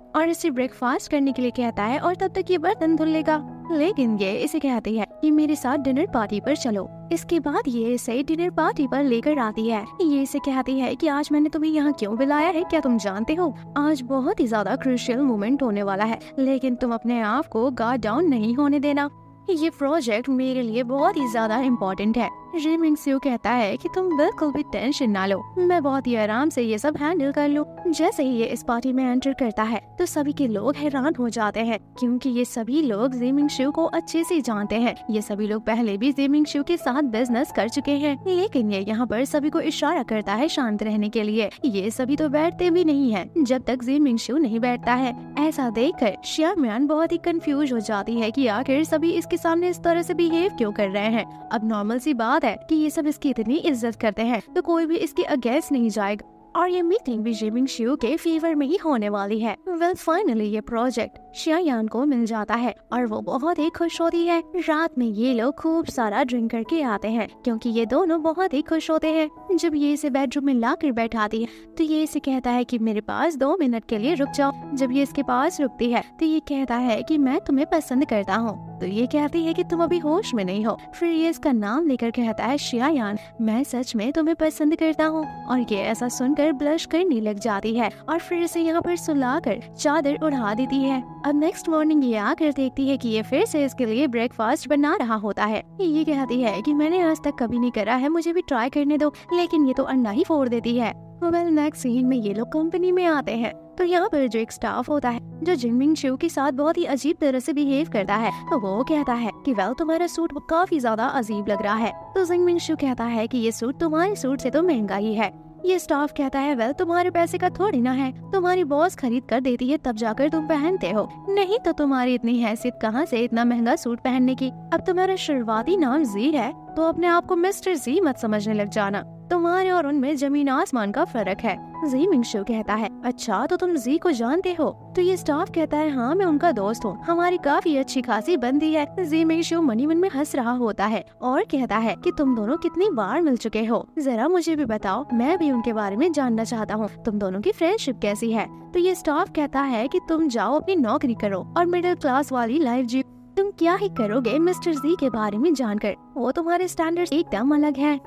और इसे ब्रेकफास्ट करने के लिए कहता है और तब तक ये बर्तन धुल लेगा। लेकिन ये इसे कहती है कि मेरे साथ डिनर पार्टी पर चलो। इसके बाद ये इसे डिनर पार्टी पर लेकर आती है। ये इसे कहती है कि आज मैंने तुम्हें यहाँ क्यों बुलाया है, क्या तुम जानते हो? आज बहुत ही ज्यादा क्रूशियल मोमेंट होने वाला है, लेकिन तुम अपने आप को गार्ड डाउन नहीं होने देना। ये प्रोजेक्ट मेरे लिए बहुत ही ज्यादा इम्पोर्टेंट है। जिमिंग स्यू कहता है कि तुम बिल्कुल भी टेंशन ना लो, मैं बहुत ही आराम से ये सब हैंडल कर लूँ। जैसे ही ये इस पार्टी में एंटर करता है तो सभी के लोग हैरान हो जाते हैं, क्योंकि ये सभी लोग जिमिंग स्यू को अच्छे से जानते हैं। ये सभी लोग पहले भी जिमिंग स्यू के साथ बिजनेस कर चुके हैं, लेकिन ये यहाँ पर सभी को इशारा करता है शांत रहने के लिए। ये सभी तो बैठते भी नहीं है जब तक जिमिंग स्यू नहीं बैठता है। ऐसा देखकर शियाम्यान बहुत ही कंफ्यूज हो जाती है कि आखिर सभी इसके सामने इस तरह से बिहेव क्यों कर रहे हैं। अब नॉर्मल सी बात है कि ये सब इसकी इतनी इज्जत करते हैं तो कोई भी इसके अगेंस्ट नहीं जाएगा, और ये मीटिंग भी जिमिंग स्यू के फेवर में ही होने वाली है। वेल फाइनली ये प्रोजेक्ट शियायान को मिल जाता है और वो बहुत ही खुश होती है। रात में ये लोग खूब सारा ड्रिंक करके आते हैं, क्योंकि ये दोनों बहुत ही खुश होते हैं। जब ये इसे बेडरूम में लाकर बैठाती है तो ये इसे कहता है कि मेरे पास दो मिनट के लिए रुक जाओ। जब ये इसके पास रुकती है तो ये कहता है कि मैं तुम्हें पसंद करता हूँ। तो ये कहती है कि तुम अभी होश में नहीं हो। फिर ये इसका नाम लेकर कहता है शियायान, मैं सच में तुम्हें पसंद करता हूँ। और ये ऐसा सुनकर ब्लश करने लग जाती है और फिर इसे यहाँ पर सुलाकर चादर उड़ा देती है। अब नेक्स्ट मॉर्निंग ये आकर देखती है कि ये फिर से इसके लिए ब्रेकफास्ट बना रहा होता है। ये कहती है कि मैंने आज तक कभी नहीं करा है, मुझे भी ट्राई करने दो, लेकिन ये तो अंडा ही फोड़ देती है। वेल नेक्स्ट सीन में ये लोग कंपनी में आते हैं तो यहाँ पर जो एक स्टाफ होता है जो जिमिंग स्यू के साथ बहुत ही अजीब तरह से बिहेव करता है, तो वो कहता है कि वेल तुम्हारा सूट काफी ज्यादा अजीब लग रहा है। तो जिमिंग स्यू कहता है कि ये सूट तुम्हारे सूट से तो महंगा ही है। ये स्टाफ कहता है वेल तुम्हारे पैसे का थोड़ी ना है, तुम्हारी बॉस खरीद कर देती है तब जाकर तुम पहनते हो, नहीं तो तुम्हारी इतनी हैसियत कहाँ से इतना महंगा सूट पहनने की। अब तुम्हारा शुरुआती नाम जी है तो अपने आप को मिस्टर जी मत समझने लग जाना, तुम्हारे और उनमें जमीन आसमान का फर्क है। जिमिंग स्यू कहता है अच्छा तो तुम जी को जानते हो? तो ये स्टाफ कहता है हाँ मैं उनका दोस्त हूँ, हमारी काफी अच्छी खासी बनती है। जिमिंग स्यू मनी मन में हंस रहा होता है और कहता है कि तुम दोनों कितनी बार मिल चुके हो, जरा मुझे भी बताओ, मैं भी उनके बारे में जानना चाहता हूँ, तुम दोनों की फ्रेंडशिप कैसी है? तो ये स्टाफ कहता है कि तुम जाओ अपनी नौकरी करो और मिडिल क्लास वाली लाइफ जियो, तुम क्या ही करोगे मिस्टर जी के बारे में जानकर, वो तुम्हारे स्टैंडर्ड्स एकदम अलग है।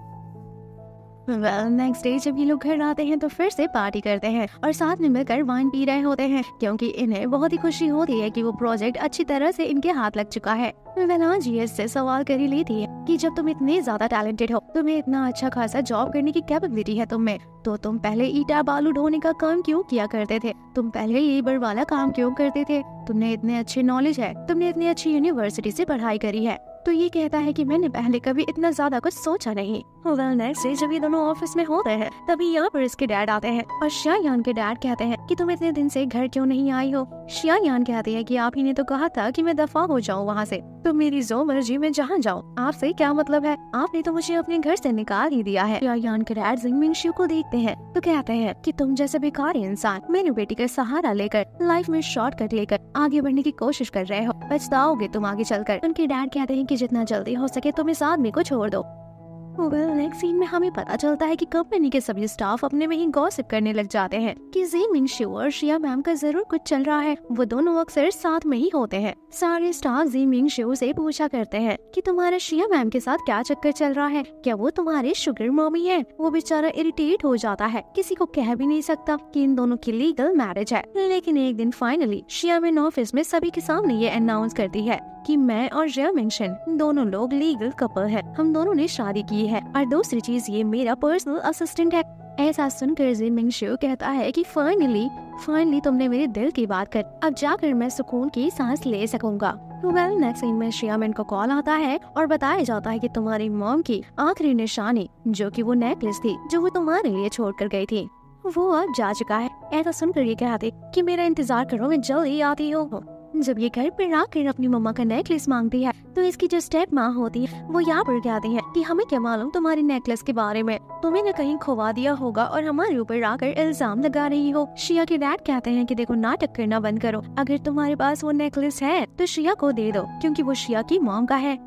वेल नेक्स्ट डे जब ये लोग घर आते हैं तो फिर से पार्टी करते हैं और साथ में मिलकर वाइन पी रहे होते हैं, क्योंकि इन्हें बहुत ही खुशी होती है कि वो प्रोजेक्ट अच्छी तरह से इनके हाथ लग चुका है। वेल आज ये इससे सवाल कर ही लेती है कि जब तुम इतने ज्यादा टैलेंटेड हो, तुम्हें इतना अच्छा खासा जॉब करने की कैपेबिलिटी है तुम में, तो तुम पहले ईटा बालू ढोने का काम क्यों किया करते थे? तुम पहले लेबर वाला काम क्यों करते थे? तुमने इतने अच्छे नॉलेज है, तुमने इतनी अच्छी यूनिवर्सिटी से पढ़ाई करी है। तो ये कहता है कि मैंने पहले कभी इतना ज्यादा कुछ सोचा नहीं। वेल नेक्स्ट डे जब ये दोनों ऑफिस में होते हैं तभी यहाँ पर इसके डैड आते हैं और शियायान के डैड कहते हैं कि तुम इतने दिन से घर क्यों नहीं आई हो? शियायान कहती है कि आप ही ने तो कहा था कि मैं दफा हो जाऊँ वहाँ से, तो मेरी जो मर्जी में जहाँ जाऊँ, आपसे क्या मतलब है? आपने तो मुझे अपने घर से निकाल ही दिया है। शियायान के डैड जिमिंग स्यू को देखते हैं तो कहते हैं कि तुम जैसे बेकारी इंसान मेरी बेटी का सहारा लेकर लाइफ में शॉर्टकट लेकर आगे बढ़ने की कोशिश कर रहे हो, पछताओगे तुम आगे चलकर। उनके डैड कहते हैं कि जितना जल्दी हो सके तुम इस आदमी को छोड़ दो। वेल नेक्स्ट सीन में हमें पता चलता है कि कंपनी के सभी स्टाफ अपने में ही गॉसिप करने लग जाते हैं कि जिमिंग स्यू और शिया मैम का जरूर कुछ चल रहा है। वो दोनों अक्सर साथ में ही होते हैं। सारे स्टाफ जिमिंग स्यू से पूछा करते हैं कि तुम्हारा शिया मैम के साथ क्या चक्कर चल रहा है, क्या वो तुम्हारे शुगर मॉमी है? वो बेचारा इरिटेट हो जाता है, किसी को कह भी नहीं सकता कि इन दोनों की लीगल मैरिज है। लेकिन एक दिन फाइनली शिया मैम ऑफिस में सभी के सामने ये अनाउंस करती है कि मैं और जिया मिंगशन दोनों लोग लीगल कपल है, हम दोनों ने शादी की है, और दूसरी चीज ये मेरा पर्सनल असिस्टेंट है। ऐसा सुनकर जिमिंग स्यू कहता है कि फाइनली फाइनली तुमने मेरे दिल की बात कर, अब जाकर मैं सुकून की सांस ले सकूंगा। वेल नेक्स्ट सीन में शियामिन को कॉल आता है और बताया जाता है कि तुम्हारी मॉम की आखिरी निशानी जो कि वो नेकलेस थी जो वो तुम्हारे लिए छोड़ कर गई थी, वो अब जा चुका है। ऐसा सुनकर ये कहते कि मेरा इंतजार करो, मैं जल्द ही आती हूँ। जब ये घर पर आकर अपनी मम्मा का नेकलेस मांगती है तो इसकी जो स्टेप माँ होती है वो यहाँ पर कहती है कि हमें क्या मालूम तुम्हारे नेकलेस के बारे में, तुम्हें न कहीं खोवा दिया होगा और हमारे ऊपर आकर इल्जाम लगा रही हो। शिया के डैड कहते हैं कि देखो नाटक करना बंद करो, अगर तुम्हारे पास वो नेकलेस है तो शिया को दे दो क्योंकि वो शिया की मॉम का है।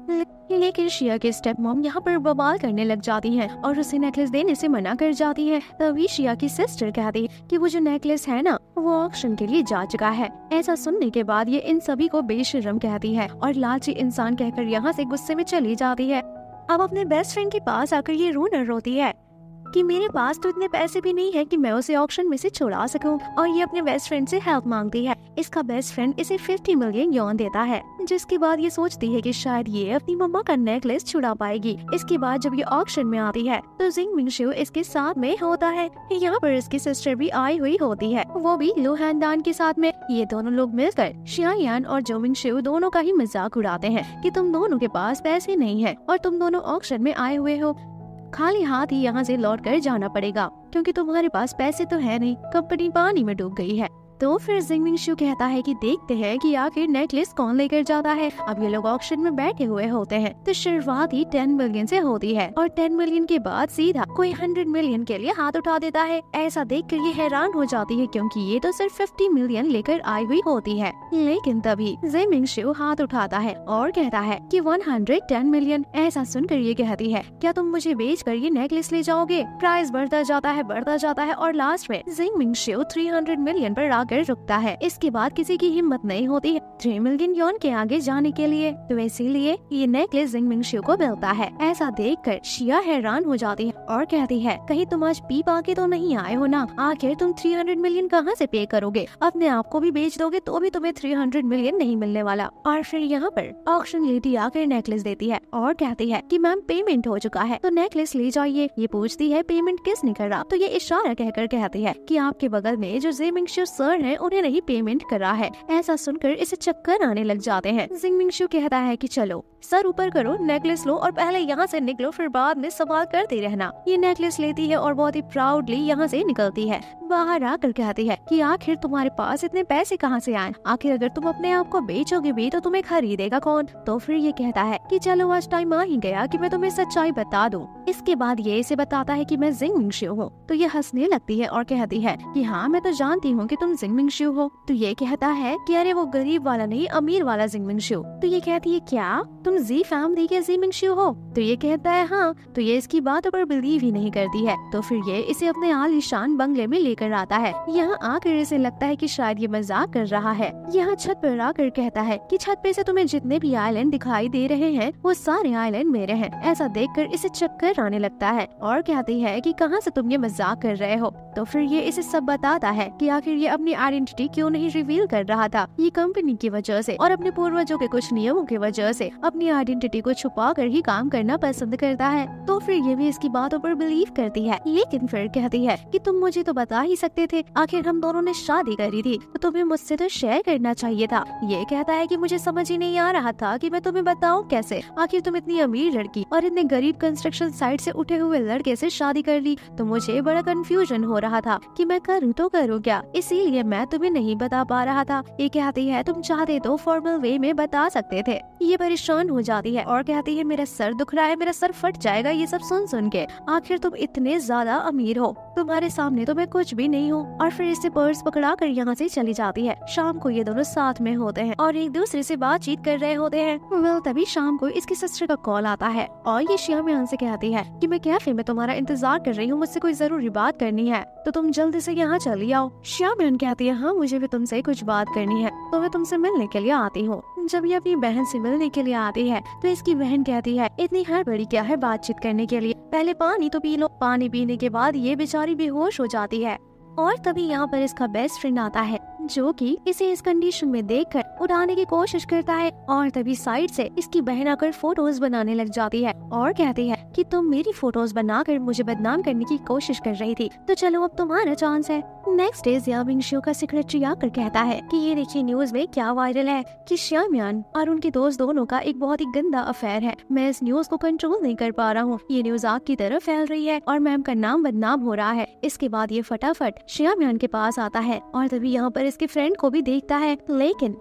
लेकिन शिया के स्टेप मॉम यहाँ पर बवाल करने लग जाती है और उसे नेकलेस देने से मना कर जाती है। तभी शिया की सिस्टर कहती है कि वो जो नेकलेस है ना वो ऑक्शन के लिए जा चुका है। ऐसा सुनने के बाद ये इन सभी को बेशर्म कहती है और लालची इंसान कहकर यहाँ से गुस्से में चली जाती है। अब अपने बेस्ट फ्रेंड के पास आकर ये रोना रोती है कि मेरे पास तो इतने पैसे भी नहीं है कि मैं उसे ऑक्शन में से छुड़ा सकूं, और ये अपने बेस्ट फ्रेंड से हेल्प मांगती है। इसका बेस्ट फ्रेंड इसे पचास मिलियन यौन देता है, जिसके बाद ये सोचती है कि शायद ये अपनी मम्मा का नेकलेस छुड़ा पाएगी। इसके बाद जब ये ऑक्शन में आती है तो जिंग मिंगशू इसके साथ में होता है। यहाँ पर इसकी सिस्टर भी आई हुई होती है, वो भी लू हैनदान के साथ में। ये दोनों लोग मिलकर शिया यान और जो मिंगशू दोनों का ही मजाक उड़ाते हैं कि तुम दोनों के पास पैसे नहीं है और तुम दोनों ऑक्शन में आए हुए हो, खाली हाथ ही यहाँ से लौट कर जाना पड़ेगा क्योंकि तुम्हारे पास पैसे तो है नहीं, कंपनी पानी में डूब गई है। तो फिर जिंग मिंगशू कहता है कि देखते हैं कि आखिर नेकलेस कौन लेकर जाता है। अब ये लोग ऑक्शन में बैठे हुए होते हैं तो शुरुआत ही टेन मिलियन से होती है और टेन मिलियन के बाद सीधा कोई हंड्रेड मिलियन के लिए हाथ उठा देता है। ऐसा देखकर ये हैरान हो जाती है क्योंकि ये तो सिर्फ फिफ्टी मिलियन लेकर आई हुई होती है। लेकिन तभी जिंग मिंगशू हाथ उठाता है और कहता है कि वन हंड्रेड टेन मिलियन। ऐसा सुनकर ये कहती है क्या तुम मुझे बेच कर ये नेकलेस ले जाओगे। प्राइस बढ़ता जाता है बढ़ता जाता है और लास्ट में जिंग मिंगशू थ्री हंड्रेड मिलियन पर आकर रुकता है। इसके बाद किसी की हिम्मत नहीं होती है थ्री मिलियन यौन के आगे जाने के लिए, तो इसीलिए ये नेकलेस जिंग मिंगशू को मिलता है। ऐसा देखकर शिया हैरान हो जाती है और कहती है कहीं तुम आज पी पा के तो नहीं आए हो ना, आखिर तुम थ्री हंड्रेड मिलियन कहाँ से पे करोगे, अपने आप को भी बेच दोगे तो भी तुम्हें थ्री हंड्रेड मिलियन नहीं मिलने वाला। और फिर यहाँ पर ऑक्शन लेडी आकर नेकलेस देती है और कहती है कि मैम पेमेंट हो चुका है तो नेकलेस ले जाइए। ये पूछती है पेमेंट किसने करा, तो ये इशारा कहकर कहती है कि आपके बगल में जो जिंग मिंगशू सर है उन्हें नहीं पेमेंट करा है। ऐसा सुनकर इसे चक्कर आने लग जाते हैं। जिंग मिंगशू कहता है कि चलो सर ऊपर करो, नेकलेस लो और पहले यहाँ से निकलो, फिर बाद में सवाल करते रहना। ये नेकलेस लेती है और बहुत ही प्राउडली यहाँ से निकलती है। बाहर आकर कहती है कि आखिर तुम्हारे पास इतने पैसे कहाँ से आए, आखिर अगर तुम अपने आप को बेचोगे भी तो तुम्हें खरीदेगा कौन। तो फिर ये कहता है कि चलो आज टाइम आ ही गया कि मैं तुम्हें सच्चाई बता दूं। इसके बाद ये इसे बताता है कि मैं जिंग मिंगशू हूँ। तो ये हंसने लगती है और कहती है कि हाँ मैं तो जानती हूँ कि तुम जिंग मिंगशू हो। तो ये कहता है कि अरे वो गरीब वाला नहीं, अमीर वाला जिंग मिंगशू। तो ये कहती है क्या तुम जी फैमिली के जिंग मिंगशू हो। तो ये कहता है हाँ। तो ये इसकी बातों पर बिलीव ही नहीं करती है। तो फिर ये इसे अपने आलीशान बंगले में लेकर आता है। यहाँ आकर इसे लगता है कि शायद ये मजाक कर रहा है। यहाँ छत पर आकर कहता है कि छत पे से तुम्हें जितने भी आइलैंड दिखाई दे रहे हैं वो सारे आइलैंड मेरे हैं। ऐसा देखकर इसे चक्कर आने लगता है और कहती है कि कहाँ से तुम ये मजाक कर रहे हो। तो फिर ये इसे सब बताता है कि आखिर ये अपनी आइडेंटिटी क्यों नहीं रिवील कर रहा था। ये कंपनी की वजह से और अपने पूर्वजों के कुछ नियमों की वजह से अपनी आइडेंटिटी को छुपा कर ही काम करना पसंद करता है। तो फिर ये भी इसकी बातों पर बिलीव करती है। लेकिन फिर कहती है कि तुम मुझे तो बता ही सकते थे, आखिर हम दोनों ने शादी करी थी तो तुम्हें मुझसे तो शेयर करना चाहिए था। ये कहता है कि मुझे समझ ही नहीं आ रहा था कि मैं तुम्हें बताऊं कैसे, आखिर तुम इतनी अमीर लड़की और इतने गरीब कंस्ट्रक्शन साइट से उठे हुए लड़के से शादी कर ली। तो मुझे बड़ा कंफ्यूजन हो रहा था कि मैं करूँ तो करूँ क्या, इसीलिए मैं तुम्हें नहीं बता पा रहा था। ये कहती है तुम चाहते तो फॉर्मल वे में बता सकते थे। ये परेशान हो जाती है और कहती है मेरा सर दुख रहा है, मेरा सर फट जाएगा ये सब सुन सुन के। आखिर तुम इतने ज्यादा अमीर हो, तुम्हारे सामने तो मैं कुछ भी नहीं हूँ। और फिर इसे पर्स पकड़ा कर यहाँ से चली जाती है। शाम को ये दोनों साथ में होते हैं और एक दूसरे से बातचीत कर रहे होते हैं। वेल तभी शाम को इसकी सिस्टर का कॉल आता है और ये शिया मियान से कहती है कि मैं कैफे में तुम्हारा इंतजार कर रही हूँ, मुझसे कोई जरूरी बात करनी है तो तुम जल्दी से यहाँ चली आओ। शिया मियान कहती है हाँ मुझे भी तुमसे कुछ बात करनी है तो मैं तुमसे मिलने के लिए आती हूँ। जब ये अपनी बहन से मिलने के लिए आती है तो इसकी बहन कहती है इतनी हड़बड़ी क्या है बातचीत करने के लिए, पहले पानी तो पी लो। पानी पीने के बाद ये बेचारी बेहोश हो जाती है और तभी यहाँ पर इसका बेस्ट फ्रेंड आता है जो कि इसे इस कंडीशन में देखकर उठाने की कोशिश करता है। और तभी साइड से इसकी बहन आकर फोटोज बनाने लग जाती है और कहती है कि तुम मेरी फोटोज बनाकर मुझे बदनाम करने की कोशिश कर रही थी, तो चलो अब तुम्हारा चांस है। नेक्स्ट डे जिया मिंगशू का सेक्रेटरी आकर कहता है कि ये देखिए न्यूज में क्या वायरल है कि शिया मियान और उनके दोस्त दोनों का एक बहुत ही गंदा अफेयर है। मैं इस न्यूज को कंट्रोल नहीं कर पा रहा हूँ, ये न्यूज आग की तरह फैल रही है और मैम का नाम बदनाम हो रहा है। इसके बाद ये फटाफट शिया मियान के पास आता है और तभी यहाँ पर इसके फ्रेंड को भी देखता है। लेकिन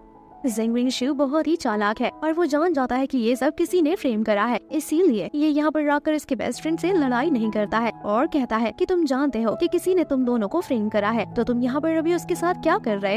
जिंग मिंगशू बहुत ही चालाक है और वो जान जाता है कि ये सब किसी ने फ्रेम करा है, इसीलिए ये यहाँ पर आकर इसके बेस्ट फ्रेंड से लड़ाई नहीं करता है और कहता है कि तुम जानते हो कि किसी ने तुम दोनों को फ्रेम करा है, तो तुम यहाँ पर अभी उसके साथ क्या कर रहे हो।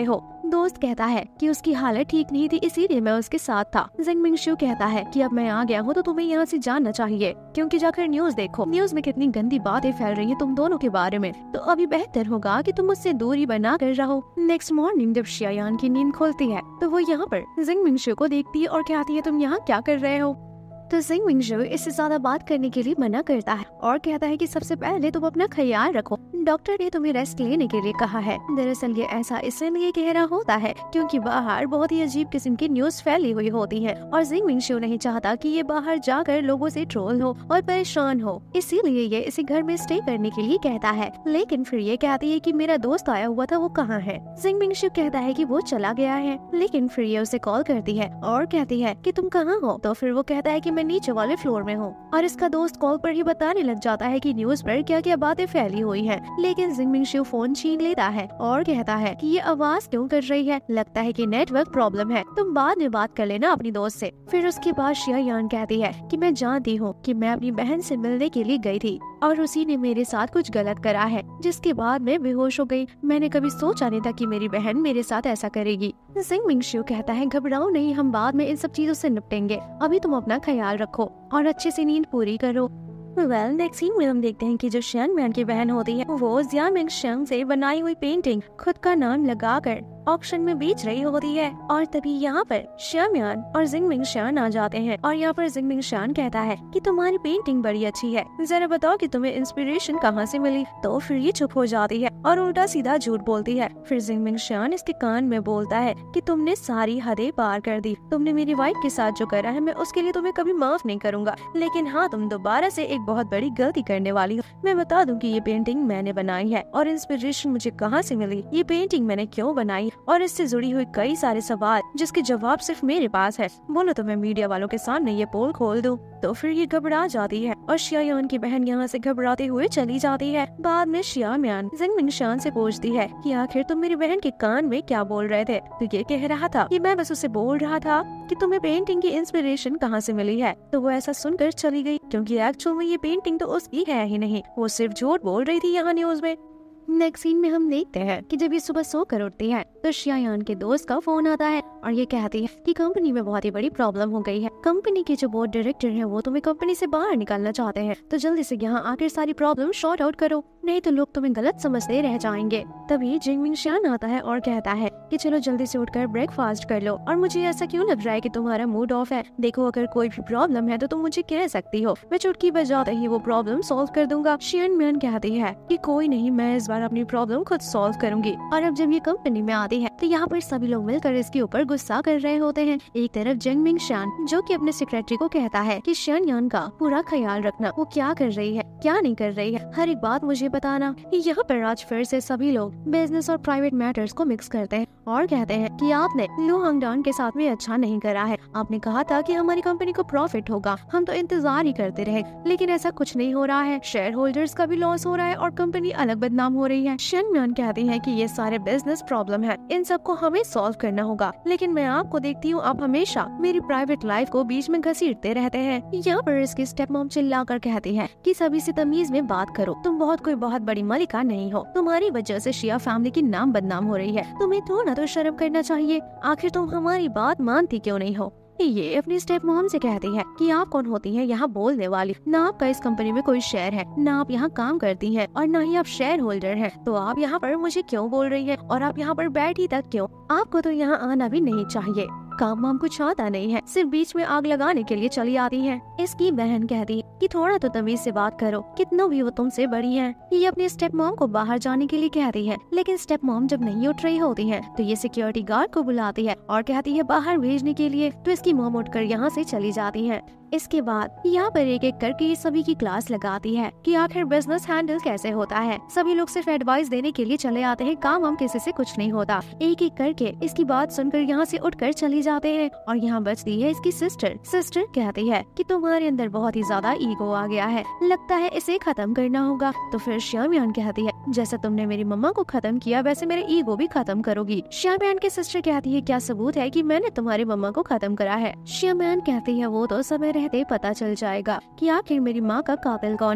दोस्त कहता है कि उसकी हालत ठीक नहीं थी, इसीलिए मैं उसके साथ था। जिंग मिंगशू कहता है कि अब मैं आ गया हूँ तो तुम्हें यहाँ से जाना चाहिए, क्योंकि जाकर न्यूज देखो, न्यूज में कितनी गंदी बातें फैल रही हैं तुम दोनों के बारे में, तो अभी बेहतर होगा कि तुम मुझसे दूरी बना कर रहो। नेक्स्ट मॉर्निंग जब शियायान की नींद खुलती है तो वो यहाँ पर जिंग मिंगशू को देखती है और कहती है तुम यहाँ क्या कर रहे हो। तो जिंग मिंगशू इससे ज्यादा बात करने के लिए मना करता है और कहता है कि सबसे पहले तुम अपना ख्याल रखो, डॉक्टर ने तुम्हें रेस्ट लेने के लिए कहा है। दरअसल ये ऐसा इसलिए कह रहा होता है क्योंकि बाहर बहुत ही अजीब किस्म की न्यूज फैली हुई होती है और जिंग मिंगशू नहीं चाहता कि ये बाहर जाकर लोगों से ट्रोल हो और परेशान हो, इसीलिए ये इसे घर में स्टे करने के लिए कहता है। लेकिन फिर ये कहती है कि मेरा दोस्त आया हुआ था, वो कहाँ है। जिंग मिंगशू कहता है कि वो चला गया है, लेकिन फिर ये उसे कॉल करती है और कहती है कि तुम कहाँ हो। तो फिर वो कहता है कि मैं नीचे वाले फ्लोर में हूँ और इसका दोस्त कॉल पर ही बताने लग जाता है कि न्यूज पर क्या क्या बातें फैली हुई हैं। लेकिन जिंग मिंगशू फोन छीन लेता है और कहता है कि ये आवाज क्यों कर रही है, लगता है कि नेटवर्क प्रॉब्लम है, तुम बाद में बात कर लेना अपनी दोस्त से। फिर उसके बाद शियायान कहती है कि मैं जानती हूँ कि मैं अपनी बहन से मिलने के लिए गई थी और उसी ने मेरे साथ कुछ गलत करा है, जिसके बाद मैं बेहोश हो गई। मैंने कभी सोचा नहीं था कि मेरी बहन मेरे साथ ऐसा करेगी। जिंग मिंगशू कहता है घबराओ नहीं, हम बाद में इन सब चीजों से निपटेंगे, अभी तुम अपना ख्याल रखो और अच्छे से नींद पूरी करो। वेल नेक्स्ट सीन में हम देखते हैं कि जो शियान मैन की बहन होती है वो जिया मिंगशियांग से बनाई हुई पेंटिंग खुद का नाम लगाकर ऑक्शन में बेच रही होती है और तभी यहाँ पर शियाम्यान और जिंग मिंगशियान आ जाते हैं और यहाँ पर जिंग मिंगशियान कहता है कि तुम्हारी पेंटिंग बड़ी अच्छी है, जरा बताओ कि तुम्हें इंस्पिरेशन कहाँ से मिली। तो फिर ये चुप हो जाती है और उल्टा सीधा झूठ बोलती है। फिर जिंग मिंगशियान इसके कान में बोलता है कि तुमने सारी हदें पार कर दी, तुमने मेरी वाइफ के साथ जो करा है मैं उसके लिए तुम्हें कभी माफ नहीं करूंगा, लेकिन हाँ तुम दोबारा से एक बहुत बड़ी गलती करने वाली हो। मैं बता दूं कि ये पेंटिंग मैंने बनाई है और इंस्पिरेशन मुझे कहाँ से मिली, ये पेंटिंग मैंने क्यों बनाई और इससे जुड़ी हुई कई सारे सवाल जिसके जवाब सिर्फ मेरे पास है। बोलो तो मैं मीडिया वालों के सामने ये पोल खोल दूं। तो फिर ये घबरा जाती है और शियायान की बहन यहाँ से घबराते हुए चली जाती है। बाद में शियाम्यान जिंग मिंगशियान से पूछती है कि आखिर तुम मेरी बहन के कान में क्या बोल रहे थे। तो ये कह रहा था कि मैं बस उसे बोल रहा था कि तुम्हें पेंटिंग की इंस्पिरेशन कहाँ से मिली है। तो वो ऐसा सुनकर चली गई क्योंकि एक्चुअल में ये पेंटिंग तो उसकी है ही नहीं, वो सिर्फ झूठ बोल रही थी यहाँ न्यूज में। नेक्स्ट सीन में हम देखते हैं कि जब ये सुबह सोकर उठती है तो शियायान के दोस्त का फोन आता है और ये कहती है कि कंपनी में बहुत ही बड़ी प्रॉब्लम हो गई है। कंपनी के जो बोर्ड डायरेक्टर हैं वो तुम्हें कंपनी से बाहर निकालना चाहते हैं, तो जल्दी से यहाँ आकर सारी प्रॉब्लम शॉर्ट आउट करो, नहीं तो लोग तुम्हें गलत समझते रह जाएंगे। तभी जिंग मिंगशियान आता है और कहता है कि चलो जल्दी से उठकर ब्रेकफास्ट कर लो, और मुझे ऐसा क्यों लग रहा है कि तुम्हारा मूड ऑफ है। देखो अगर कोई भी प्रॉब्लम है तो तुम मुझे कह सकती हो, मैं चुटकी बजाते ही वो प्रॉब्लम सॉल्व कर दूंगा। शियाम्यान कहती है कि कोई नहीं, मैं इस बार अपनी प्रॉब्लम खुद सॉल्व करूंगी। और अब जब ये कंपनी में आती है तो यहाँ पर सभी लोग मिलकर इसके ऊपर गुस्सा कर रहे होते हैं। एक तरफ जिंग मिंगशियान जो कि अपने सेक्रेटरी को कहता है कि शियायान का पूरा ख्याल रखना, वो क्या कर रही है क्या नहीं कर रही है, हर एक बात मुझे बताना। यहाँ पर आज फिर से सभी लोग बिजनेस और प्राइवेट मैटर्स को मिक्स करते हैं और कहते हैं कि आपने लू हांगडान के साथ में अच्छा नहीं करा है। आपने कहा था कि हमारी कंपनी को प्रॉफिट होगा, हम तो इंतजार ही करते रहे, लेकिन ऐसा कुछ नहीं हो रहा है। शेयर होल्डर्स का भी लॉस हो रहा है और कंपनी अलग बदनाम हो रही है। शियाम्यान कहती है कि ये सारे बिजनेस प्रॉब्लम है, इन सबको हमें सॉल्व करना होगा, लेकिन मैं आपको देखती हूँ आप हमेशा मेरी प्राइवेट लाइफ को बीच में घसीटते रहते हैं। यहाँ पर इसकी स्टेप मॉम चिल्लाकर कहती है कि सभी से तमीज में बात करो, तुम बहुत कोई बहुत बड़ी मलिका नहीं हो, तुम्हारी वजह से शिया फैमिली की नाम बदनाम हो रही है, तुम्हें थोड़ा तो शर्म करना चाहिए, आखिर तुम हमारी बात मानती क्यों नहीं हो। ये अपनी स्टेप मॉम से कहती है कि आप कौन होती हैं यहाँ बोलने वाली, ना आपका इस कंपनी में कोई शेयर है, ना आप यहाँ काम करती हैं और ना ही आप शेयर होल्डर हैं, तो आप यहाँ पर मुझे क्यों बोल रही हैं और आप यहाँ पर बैठी तक क्यों, आपको तो यहाँ आना भी नहीं चाहिए, काम वाम कुछ आता नहीं है, सिर्फ बीच में आग लगाने के लिए चली आती है। इसकी बहन कहती है कि थोड़ा तो तमीज से बात करो, कितना भी वो तुमसे बड़ी है। ये अपनी स्टेप मॉम को बाहर जाने के लिए कहती है, लेकिन स्टेप मॉम जब नहीं उठ रही होती है तो ये सिक्योरिटी गार्ड को बुलाती है और कहती है बाहर भेजने के लिए, तो इसकी मॉम उठकर यहाँ से चली जाती है। इसके बाद यहाँ पर एक एक करके सभी की क्लास लगाती है कि आखिर बिजनेस हैंडल कैसे होता है। सभी लोग सिर्फ एडवाइस देने के लिए चले आते हैं, काम हम किसी से कुछ नहीं होता। एक एक करके इसकी बात सुनकर यहाँ से उठकर चली जाते हैं और यहाँ बचती है इसकी सिस्टर। सिस्टर कहती है कि तुम्हारे अंदर बहुत ही ज्यादा ईगो आ गया है, लगता है इसे खत्म करना होगा। तो फिर शियाम्यान कहती है जैसा तुमने मेरी मम्मा को खत्म किया वैसे मेरे ईगो भी खत्म करोगी। शियाम्यान की सिस्टर कहती है क्या सबूत है कि मैंने तुम्हारी मम्मा को खत्म करा है। शियाम्यान कहती है वो तो समय रहते पता चल जाएगा कि आखिर मेरी माँ का कातिल कौन है।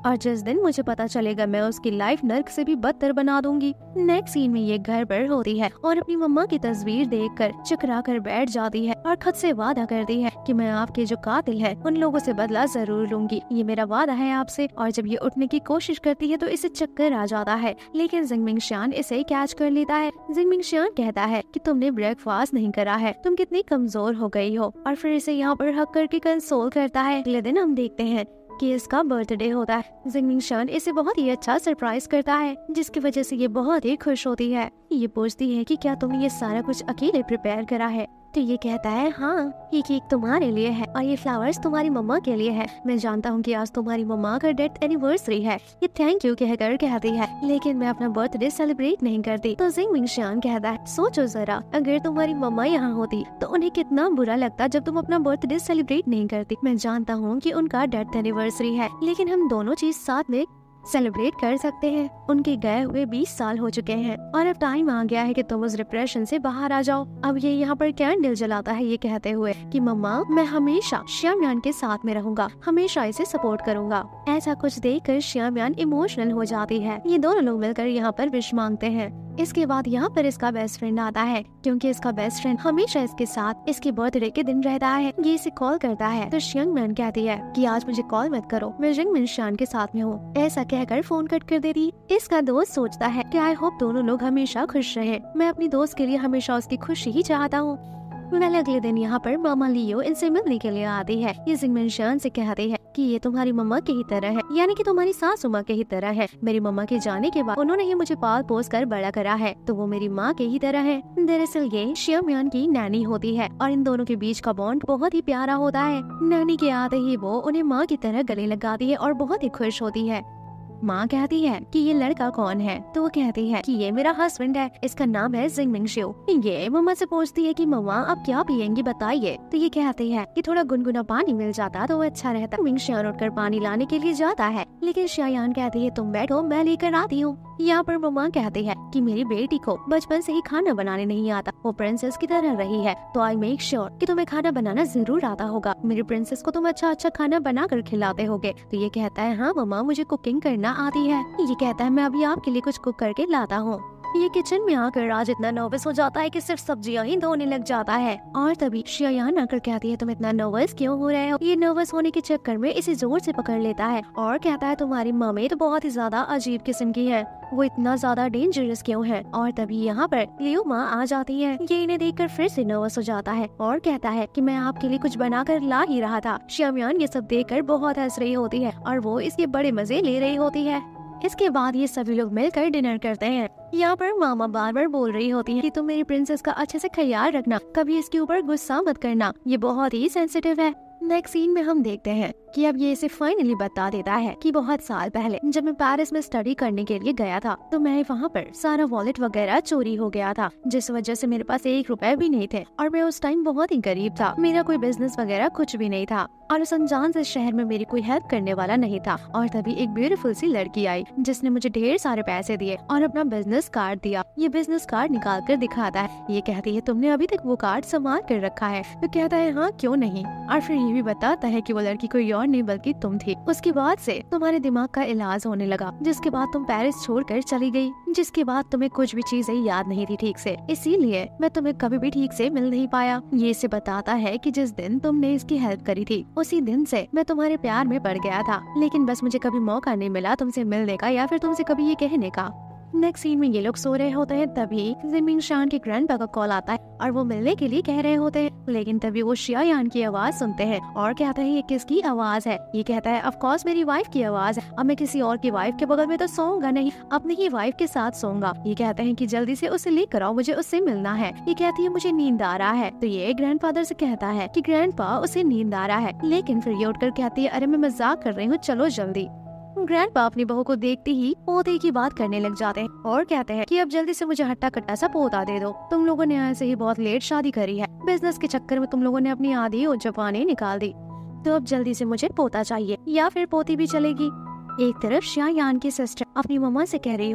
और जिस दिन मुझे पता चलेगा मैं उसकी लाइफ नर्क से भी बदतर बना दूंगी। नेक्स्ट सीन में ये घर पर होती है और अपनी मम्मा की तस्वीर देखकर चकरा कर बैठ जाती है और खुद से वादा करती है कि मैं आपके जो कातिल है उन लोगों से बदला जरूर लूंगी, ये मेरा वादा है आपसे। और जब ये उठने की कोशिश करती है तो इसे चक्कर आ जाता है, लेकिन जिंगमिंग शान इसे कैच कर लेता है। जिंगमिंग शान कहता है कि तुमने ब्रेकफास्ट नहीं करा है, तुम कितनी कमजोर हो गई हो, और फिर इसे यहाँ पर हक करके कंसोल करता है। अगले दिन हम देखते हैं कि इसका बर्थडे होता है। जिंगमिंग शान इसे बहुत ही अच्छा सरप्राइज करता है, जिसकी वजह से ये बहुत ही खुश होती है। ये पूछती है कि क्या तुमने ये सारा कुछ अकेले प्रिपेयर करा है? तो ये कहता है हाँ, ये केक तुम्हारे लिए है और ये फ्लावर्स तुम्हारी मम्मा के लिए है। मैं जानता हूँ कि आज तुम्हारी मम्मा का डेथ एनिवर्सरी है। ये थैंक यू कहकर कहती है, लेकिन मैं अपना बर्थडे सेलिब्रेट नहीं करती। तो जिंगमिंग शान कहता है, सोचो जरा, अगर तुम्हारी मम्मा यहाँ होती तो उन्हें कितना बुरा लगता जब तुम अपना बर्थडे सेलिब्रेट नहीं करती। मैं जानता हूँ कि उनका डेथ एनिवर्सरी है, लेकिन हम दोनों चीज साथ में सेलिब्रेट कर सकते हैं। उनके गए हुए बीस साल हो चुके हैं और अब टाइम आ गया है कि तुम उस डिप्रेशन से बाहर आ जाओ। अब ये यहाँ पर कैंडल जलाता है, ये कहते हुए कि मम्मा मैं हमेशा श्यामयान के साथ में रहूंगा, हमेशा इसे सपोर्ट करूंगा। ऐसा कुछ देखकर श्यामयान इमोशनल हो जाती है। ये दोनों लोग मिलकर यहाँ पर विश मांगते हैं। इसके बाद यहाँ पर इसका बेस्ट फ्रेंड आता है, क्योंकि इसका बेस्ट फ्रेंड हमेशा इसके साथ इसके बर्थडे के दिन रहता है। ये इसे कॉल करता है तो श्यामयान कहती है कि आज मुझे कॉल मत करो, मैं जिंगमिंग शान के साथ में हूँ। ऐसा कहकर फोन कट कर देती। इसका दोस्त सोचता है कि आई होप दोनों लोग हमेशा खुश रहे, मैं अपनी दोस्त के लिए हमेशा उसकी खुशी ही चाहता हूँ। वेल अगले दिन यहाँ पर मामा लियो इनसे मिलने के लिए आती है। ये जिंगमिंग शान से कहती है कि ये तुम्हारी मम्मा के ही तरह है, यानी कि तुम्हारी सासू माँ के ही तरह है। मेरी मम्मा के जाने के बाद उन्होंने ही मुझे पाल पोस कर बड़ा करा है, तो वो मेरी माँ के ही तरह है। दरअसल ये श्यामयान की नैनी होती है और इन दोनों के बीच का बॉन्ड बहुत ही प्यारा होता है। नैनी के आते ही वो उन्हें माँ की तरह गले लगाती है और बहुत ही खुश होती है। माँ कहती है कि ये लड़का कौन है, तो वो कहती है कि ये मेरा हस्बैंड है, इसका नाम है जिंगमिंग शियो। ये मम्मा से पूछती है कि मम्मा आप क्या पियेंगी बताइए, तो ये कहती है कि थोड़ा गुनगुना पानी मिल जाता तो अच्छा रहता। जिंगमिंग शान उठकर पानी लाने के लिए जाता है, लेकिन श्यायान कहती है तुम बैठो मैं लेकर आती हूँ। यहाँ पर मम्मा कहती है कि मेरी बेटी को बचपन से ही खाना बनाने नहीं आता, वो प्रिंसेस की तरह रही है, तो आई मेक श्योर कि तुम्हें खाना बनाना जरूर आता होगा। मेरी प्रिंसेस को तुम अच्छा अच्छा खाना बना कर खिलाते होगे। तो ये कहता है हाँ मम्मा मुझे कुकिंग करना आती है। ये कहता है मैं अभी आपके लिए कुछ कुक करके लाता हूँ। ये किचन में आकर राज इतना नर्वस हो जाता है कि सिर्फ सब्जियां ही धोने लग जाता है। और तभी श्यायान आकर कहती है तुम इतना नर्वस क्यों हो रहे हो। ये नर्वस होने के चक्कर में इसे जोर से पकड़ लेता है और कहता है तुम्हारी मम्मी तो बहुत ही ज्यादा अजीब किस्म की है, वो इतना ज्यादा डेंजरस क्यों है। और तभी यहाँ पर लियो माँ आ जाती है। ये इन्हें देखकर फिर से नर्वस हो जाता है और कहता है कि मैं आपके लिए कुछ बना कर ला ही रहा था। श्यामयान ये सब देखकर बहुत हंस रही होती है और वो इसके बड़े मजे ले रही होती है। इसके बाद ये सभी लोग मिलकर डिनर करते हैं। यहाँ पर मामा बार बार बोल रही होती है कि तुम मेरी प्रिंसेस का अच्छे से ख्याल रखना, कभी इसके ऊपर गुस्सा मत करना, ये बहुत ही सेंसिटिव है। नेक्स्ट सीन में हम देखते हैं कि अब ये इसे फाइनली बता देता है कि बहुत साल पहले जब मैं पेरिस में स्टडी करने के लिए गया था तो मैं वहाँ पर सारा वॉलेट वगैरह चोरी हो गया था, जिस वजह से मेरे पास एक रुपए भी नहीं थे और मैं उस टाइम बहुत ही गरीब था। मेरा कोई बिजनेस वगैरह कुछ भी नहीं था और उस अनजान से शहर में मेरी कोई हेल्प करने वाला नहीं था। और तभी एक ब्यूटीफुल सी लड़की आई जिसने मुझे ढेर सारे पैसे दिए और अपना बिजनेस कार्ड दिया। ये बिजनेस कार्ड निकाल कर दिखाता है। ये कहती है तुमने अभी तक वो कार्ड संभाल कर रखा है। तो कहता है हाँ क्यों नहीं। और फिर ये भी बताता है कि वो लड़की कोई और नहीं बल्कि तुम थी। उसके बाद से तुम्हारे दिमाग का इलाज होने लगा, जिसके बाद तुम पेरिस छोड़कर चली गई, जिसके बाद तुम्हें कुछ भी चीजें याद नहीं थी ठीक से, इसीलिए मैं तुम्हें कभी भी ठीक से मिल नहीं पाया। ये इसे बताता है कि जिस दिन तुमने इसकी हेल्प करी थी उसी दिन से मैं तुम्हारे प्यार में पड़ गया था, लेकिन बस मुझे कभी मौका नहीं मिला तुमसे मिलने का या फिर तुमसे कभी ये कहने का। नेक्स्ट सीन में ये लोग सो रहे होते हैं, तभी जिंगमिंग शान के ग्रैंडपा का कॉल आता है और वो मिलने के लिए कह रहे होते हैं, लेकिन तभी वो श्यायान की आवाज सुनते हैं और कहते हैं ये किसकी आवाज है। ये कहता है ऑफ कोर्स मेरी वाइफ की आवाज है, अब मैं किसी और की वाइफ के बगल में तो सोऊंगा नहीं, अपनी ही वाइफ के साथ सोऊंगा। ये कहते हैं कि जल्दी से उसे लेकर आओ, मुझे उससे मिलना है। ये कहती है मुझे नींद आ रहा है। तो ये ग्रैंडफादर से कहता है कि ग्रैंडपा उसे नींद आ रहा है, लेकिन फिर ये उठकर कहती है अरे मैं मजाक कर रही हूँ, चलो जल्दी। ग्रैंडपा अपनी बहू को देखते ही पोते की बात करने लग जाते हैं और कहते हैं कि अब जल्दी से मुझे हट्टा कट्टा सा पोता दे दो। तुम लोगों ने ऐसे ही बहुत लेट शादी करी है, बिजनेस के चक्कर में तुम लोगों ने अपनी आधी और जवानी निकाल दी, तो अब जल्दी से मुझे पोता चाहिए या फिर पोती भी चलेगी। एक तरफ श्यायान की सिस्टर अपनी मम्मा से कह रही होती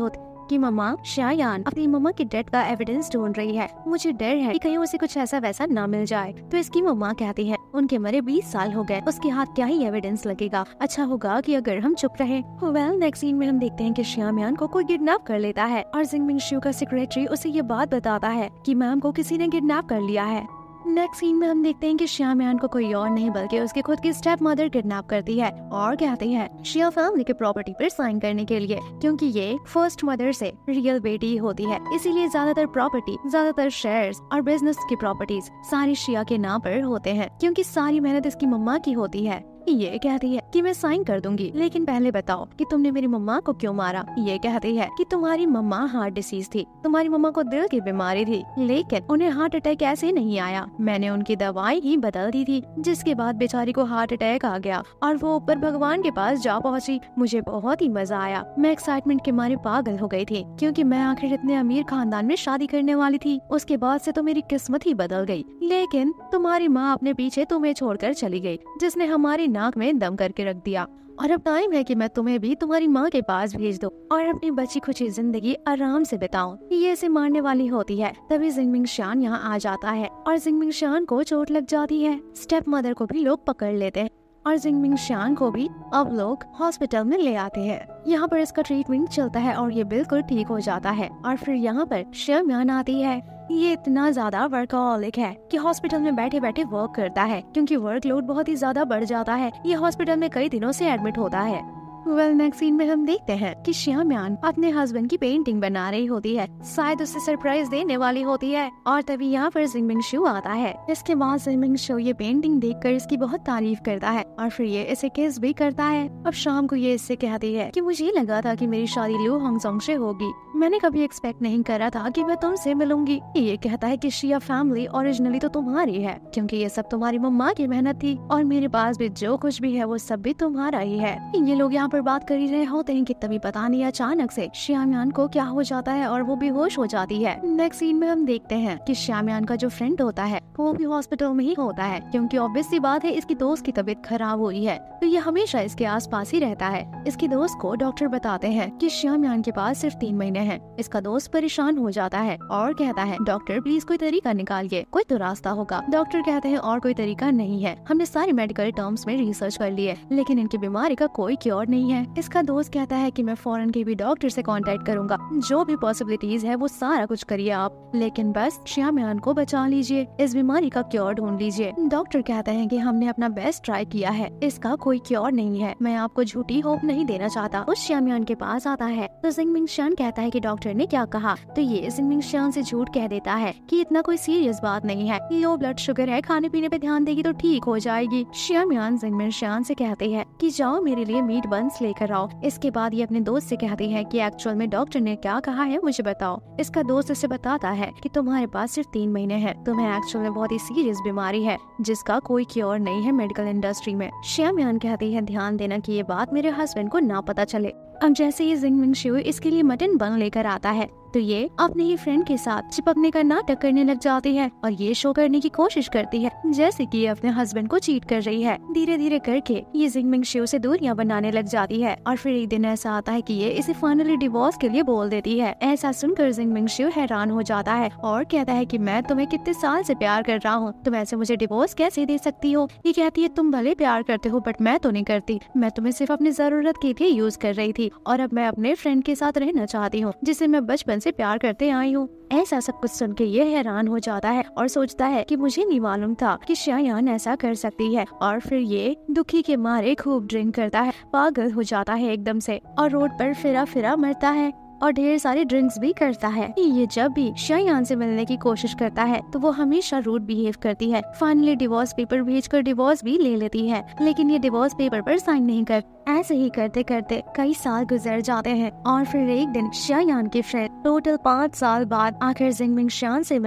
कि मम्मा शायान अपनी मम्मा की डेथ का एविडेंस ढूंढ रही है, मुझे डर है कि कहीं उसे कुछ ऐसा वैसा ना मिल जाए। तो इसकी मम्मा कहती है उनके मरे बीस साल हो गए, उसके हाथ क्या ही एविडेंस लगेगा, अच्छा होगा कि अगर हम चुप रहे। वेल नेक्स्ट सीन में हम देखते हैं कि शायान को कोई किडनैप कर लेता है और जिंगमिंग शू का सेक्रेटरी उसे ये बात बताता है कि मैम को किसी ने किडनैप कर लिया है। नेक्स्ट सीन में हम देखते हैं कि शायान को कोई और नहीं बल्कि उसकी खुद की स्टेप मदर किडनैप करती है और कहती है शिया फैमिली के प्रॉपर्टी पर साइन करने के लिए, क्योंकि ये फर्स्ट मदर से रियल बेटी होती है, इसीलिए ज्यादातर प्रॉपर्टी, ज्यादातर शेयर्स और बिजनेस की प्रॉपर्टीज सारी शिया के नाम पर होते हैं, क्योंकि सारी मेहनत इसकी मम्मा की होती है। ये कहती है कि मैं साइन कर दूंगी, लेकिन पहले बताओ कि तुमने मेरी मम्मा को क्यों मारा। ये कहती है कि तुम्हारी मम्मा हार्ट डिसीज थी, तुम्हारी मम्मा को दिल की बीमारी थी, लेकिन उन्हें हार्ट अटैक ऐसे नहीं आया, मैंने उनकी दवाई ही बदल दी थी, जिसके बाद बेचारी को हार्ट अटैक आ गया और वो ऊपर भगवान के पास जा पहुंची। मुझे बहुत ही मजा आया, मैं एक्साइटमेंट के मारे पागल हो गई थी, क्योंकि मैं आखिर इतने अमीर खानदान में शादी करने वाली थी। उसके बाद से तो मेरी किस्मत ही बदल गई, लेकिन तुम्हारी माँ अपने पीछे तुम्हें छोड़कर चली गई, जिसने हमारी नाक में दम करके रख दिया। और अब टाइम है कि मैं तुम्हें भी तुम्हारी माँ के पास भेज दूं और अपनी बची खुची जिंदगी आराम से बिताऊं। ये इसे मारने वाली होती है, तभी जिंगमिंग शान यहाँ आ जाता है और जिंगमिंग शान को चोट लग जाती है। स्टेप मदर को भी लोग पकड़ लेते हैं और जिंगमिंग शान को भी अब लोग हॉस्पिटल में ले आते हैं। यहाँ पर इसका ट्रीटमेंट चलता है और ये बिल्कुल ठीक हो जाता है। और फिर यहाँ पर शायान आती है। ये इतना ज्यादा वर्कaholic है कि हॉस्पिटल में बैठे बैठे वर्क करता है, क्योंकि वर्कलोड बहुत ही ज्यादा बढ़ जाता है। ये हॉस्पिटल में कई दिनों से एडमिट होता है। वेल नेक्स्ट सीन में हम देखते हैं कि शायान अपने हस्बैंड की पेंटिंग बना रही होती है, शायद उसे सरप्राइज देने वाली होती है, और तभी यहाँ पर जिंगमिंग शू आता है। इसके बाद जिंगमिंग शू ये पेंटिंग देखकर इसकी बहुत तारीफ करता है और फिर ये इसे किस भी करता है। अब शाम को ये इससे कहती है कि मुझे लगा था कि मेरी शादी लिऊ होंगसोंग से होगी, मैंने कभी एक्सपेक्ट नहीं करा था कि मैं तुमसे मिलूंगी। ये कहता है कि शिया फैमिली ओरिजिनली तो तुम्हारी है, क्योंकि ये सब तुम्हारी मम्मा की मेहनत थी और मेरे पास भी जो कुछ भी है वो सब भी तुम्हारा ही है। ये लोग यहाँ बात कर ही रहे होते हैं कि तभी पता नहीं अचानक से शायान को क्या हो जाता है और वो बेहोश हो जाती है। नेक्स्ट सीन में हम देखते हैं कि शायान का जो फ्रेंड होता है वो भी हॉस्पिटल में ही होता है, क्योंकि ऑब्वियस सी बात है इसकी दोस्त की तबीयत खराब हुई है, तो ये हमेशा इसके आसपास ही रहता है। इसकी दोस्त को डॉक्टर बताते हैं कि शायान के पास सिर्फ तीन महीने हैं। इसका दोस्त परेशान हो जाता है और कहता है डॉक्टर प्लीज कोई तरीका निकालिए, कोई तो रास्ता होगा। डॉक्टर कहते हैं और कोई तरीका नहीं है, हमने सारी मेडिकल टर्म्स में रिसर्च कर लिए, लेकिन इनकी बीमारी का कोई क्योर नहीं है। इसका दोस्त कहता है कि मैं फौरन के भी डॉक्टर से कांटेक्ट करूंगा, जो भी पॉसिबिलिटीज है वो सारा कुछ करिए आप, लेकिन बस शायान को बचा लीजिए, इस बीमारी का क्योर ढूंढ लीजिए। डॉक्टर कहते हैं कि हमने अपना बेस्ट ट्राई किया है, इसका कोई क्योर नहीं है, मैं आपको झूठी होप नहीं देना चाहता। उस शायान के पास आता है तो जिंगमिंग शान कहता है कि डॉक्टर ने क्या कहा, तो ये जिंगमिंग शान से झूठ कह देता है कि इतना कोई सीरियस बात नहीं है, लो ब्लड शुगर है, खाने पीने पे ध्यान देगी तो ठीक हो जाएगी। शायान जिंगमिंग शान से कहते हैं कि जाओ मेरे लिए मीट बंस लेकर आओ। इसके बाद ये अपने दोस्त से कहती है कि एक्चुअल में डॉक्टर ने क्या कहा है मुझे बताओ। इसका दोस्त इसे बताता है कि तुम्हारे पास सिर्फ तीन महीने हैं, तुम्हें एक्चुअल में बहुत ही सीरियस बीमारी है जिसका कोई क्योर नहीं है मेडिकल इंडस्ट्री में। शायान कहती है ध्यान देना कि ये बात मेरे हस्बैंड को ना पता चले। अब जैसे ही जिंगमिंग शू इसके लिए मटन बन लेकर आता है तो ये अपने ही फ्रेंड के साथ चिपकने का नाटक करने लग जाती है और ये शो करने की कोशिश करती है जैसे कि ये अपने हस्बैंड को चीट कर रही है। धीरे धीरे करके ये जिंगमिंग शू से दूरियां बनाने लग जाती है और फिर एक दिन ऐसा आता है कि ये इसे फाइनली डिवोर्स के लिए बोल देती है। ऐसा सुनकर जिंगमिंग शू हैरान हो जाता है और कहता है कि मैं तुम्हें कितने साल से प्यार कर रहा हूँ, तुम ऐसे मुझे डिवोर्स कैसे दे सकती हो। ये कहती है तुम भले प्यार करते हो बट मैं तो नहीं करती, मैं तुम्हें सिर्फ अपनी जरूरत के लिए यूज कर रही थी और अब मैं अपने फ्रेंड के साथ रहना चाहती हूँ जिसे मैं बचपन से प्यार करते आई हूँ। ऐसा सब कुछ सुन के ये हैरान हो जाता है और सोचता है कि मुझे नहीं मालूम था कि शायान ऐसा कर सकती है, और फिर ये दुखी के मारे खूब ड्रिंक करता है, पागल हो जाता है एकदम से और रोड पर फिरा फिरा मरता है और ढेर सारी ड्रिंक्स भी करता है। ये जब भी शायान से मिलने की कोशिश करता है तो वो हमेशा रूड बिहेव करती है। फाइनली डिवोर्स पेपर भेजकर डिवोर्स भी ले लेती है, लेकिन ये डिवोर्स पेपर पर साइन नहीं कर। ऐसे ही करते करते कई साल गुजर जाते हैं और फिर एक दिन शायान की फ्रेंड टोटल पाँच साल बाद आखिर जिंगमिंग शान से मिलती है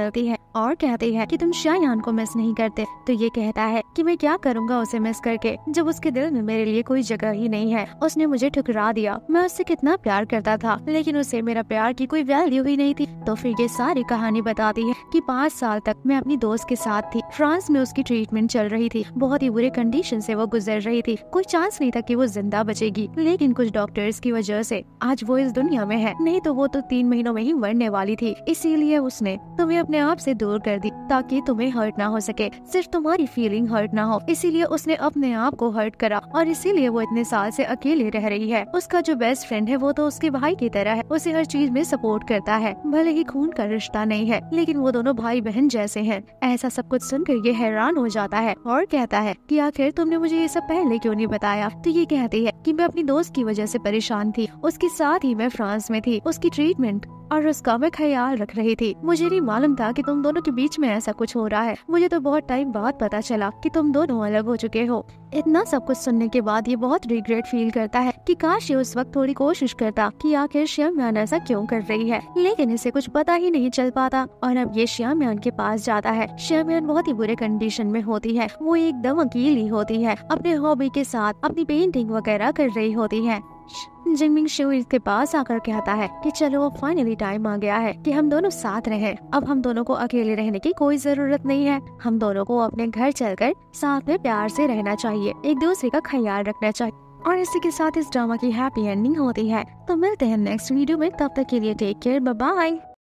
और कहती है कि तुम शायान को मिस नहीं करते। तो ये कहता है कि मैं क्या करूँगा उसे मिस करके, जब उसके दिल में मेरे लिए कोई जगह ही नहीं है। उसने मुझे ठुकरा दिया। मैं उससे कितना प्यार करता था, लेकिन उसे मेरा प्यार की कोई वैल्यू ही नहीं थी। तो फिर ये सारी कहानी बताती है कि पाँच साल तक मैं अपनी दोस्त के साथ थी। फ्रांस में उसकी ट्रीटमेंट चल रही थी। बहुत ही बुरे कंडीशन से वो गुजर रही थी। कोई चांस नहीं था कि वो जिंदा बचेगी, लेकिन कुछ डॉक्टर्स की वजह से आज वो इस दुनिया में है। नहीं तो वो तो तीन महीनों में ही मरने वाली थी। इसीलिए उसने तुम्हें अपने आप से दूर कर दी ताकि तुम्हें हर्ट ना हो सके, सिर्फ तुम्हारी फीलिंग हर्ट ना हो। इसीलिए उसने अपने आप को हर्ट करा और इसीलिए वो इतने साल से अकेले रह रही है। उसका जो बेस्ट फ्रेंड है वो तो उसके भाई की तरह है, उसे हर चीज में सपोर्ट करता है। भले ही खून का रिश्ता नहीं है, लेकिन वो दोनों भाई बहन जैसे हैं। ऐसा सब कुछ सुनकर ये हैरान हो जाता है और कहता है कि आखिर तुमने मुझे ये सब पहले क्यों नहीं बताया। तो ये कहती है कि मैं अपनी दोस्त की वजह से परेशान थी। उसके साथ ही मैं फ्रांस में थी, उसकी ट्रीटमेंट और उसका मैं ख्याल रख रही थी। मुझे नहीं मालूम था कि तुम दोनों के बीच में ऐसा कुछ हो रहा है। मुझे तो बहुत टाइम बाद पता चला कि तुम दोनों अलग हो चुके हो। इतना सब कुछ सुनने के बाद ये बहुत रिग्रेट फील करता है कि काश ये उस वक्त थोड़ी कोशिश करता कि आखिर श्यामयान ऐसा क्यों कर रही है, लेकिन इसे कुछ पता ही नहीं चल पाता। और अब ये श्यामयान के पास जाता है। श्यामयान बहुत ही बुरे कंडीशन में होती है। वो एकदम अकेली होती है, अपने हॉबी के साथ अपनी पेंटिंग वगैरह कर रही होती है। जिनमिंग शू इसके पास आकर कहता है कि चलो अब फाइनली टाइम आ गया है कि हम दोनों साथ रहें। अब हम दोनों को अकेले रहने की कोई जरूरत नहीं है। हम दोनों को अपने घर चलकर साथ में प्यार से रहना चाहिए, एक दूसरे का ख्याल रखना चाहिए। और इसी के साथ इस ड्रामा की हैप्पी एंडिंग होती है। तो मिलते हैं नेक्स्ट वीडियो में, तब तक के लिए टेक केयर, बाय बाय।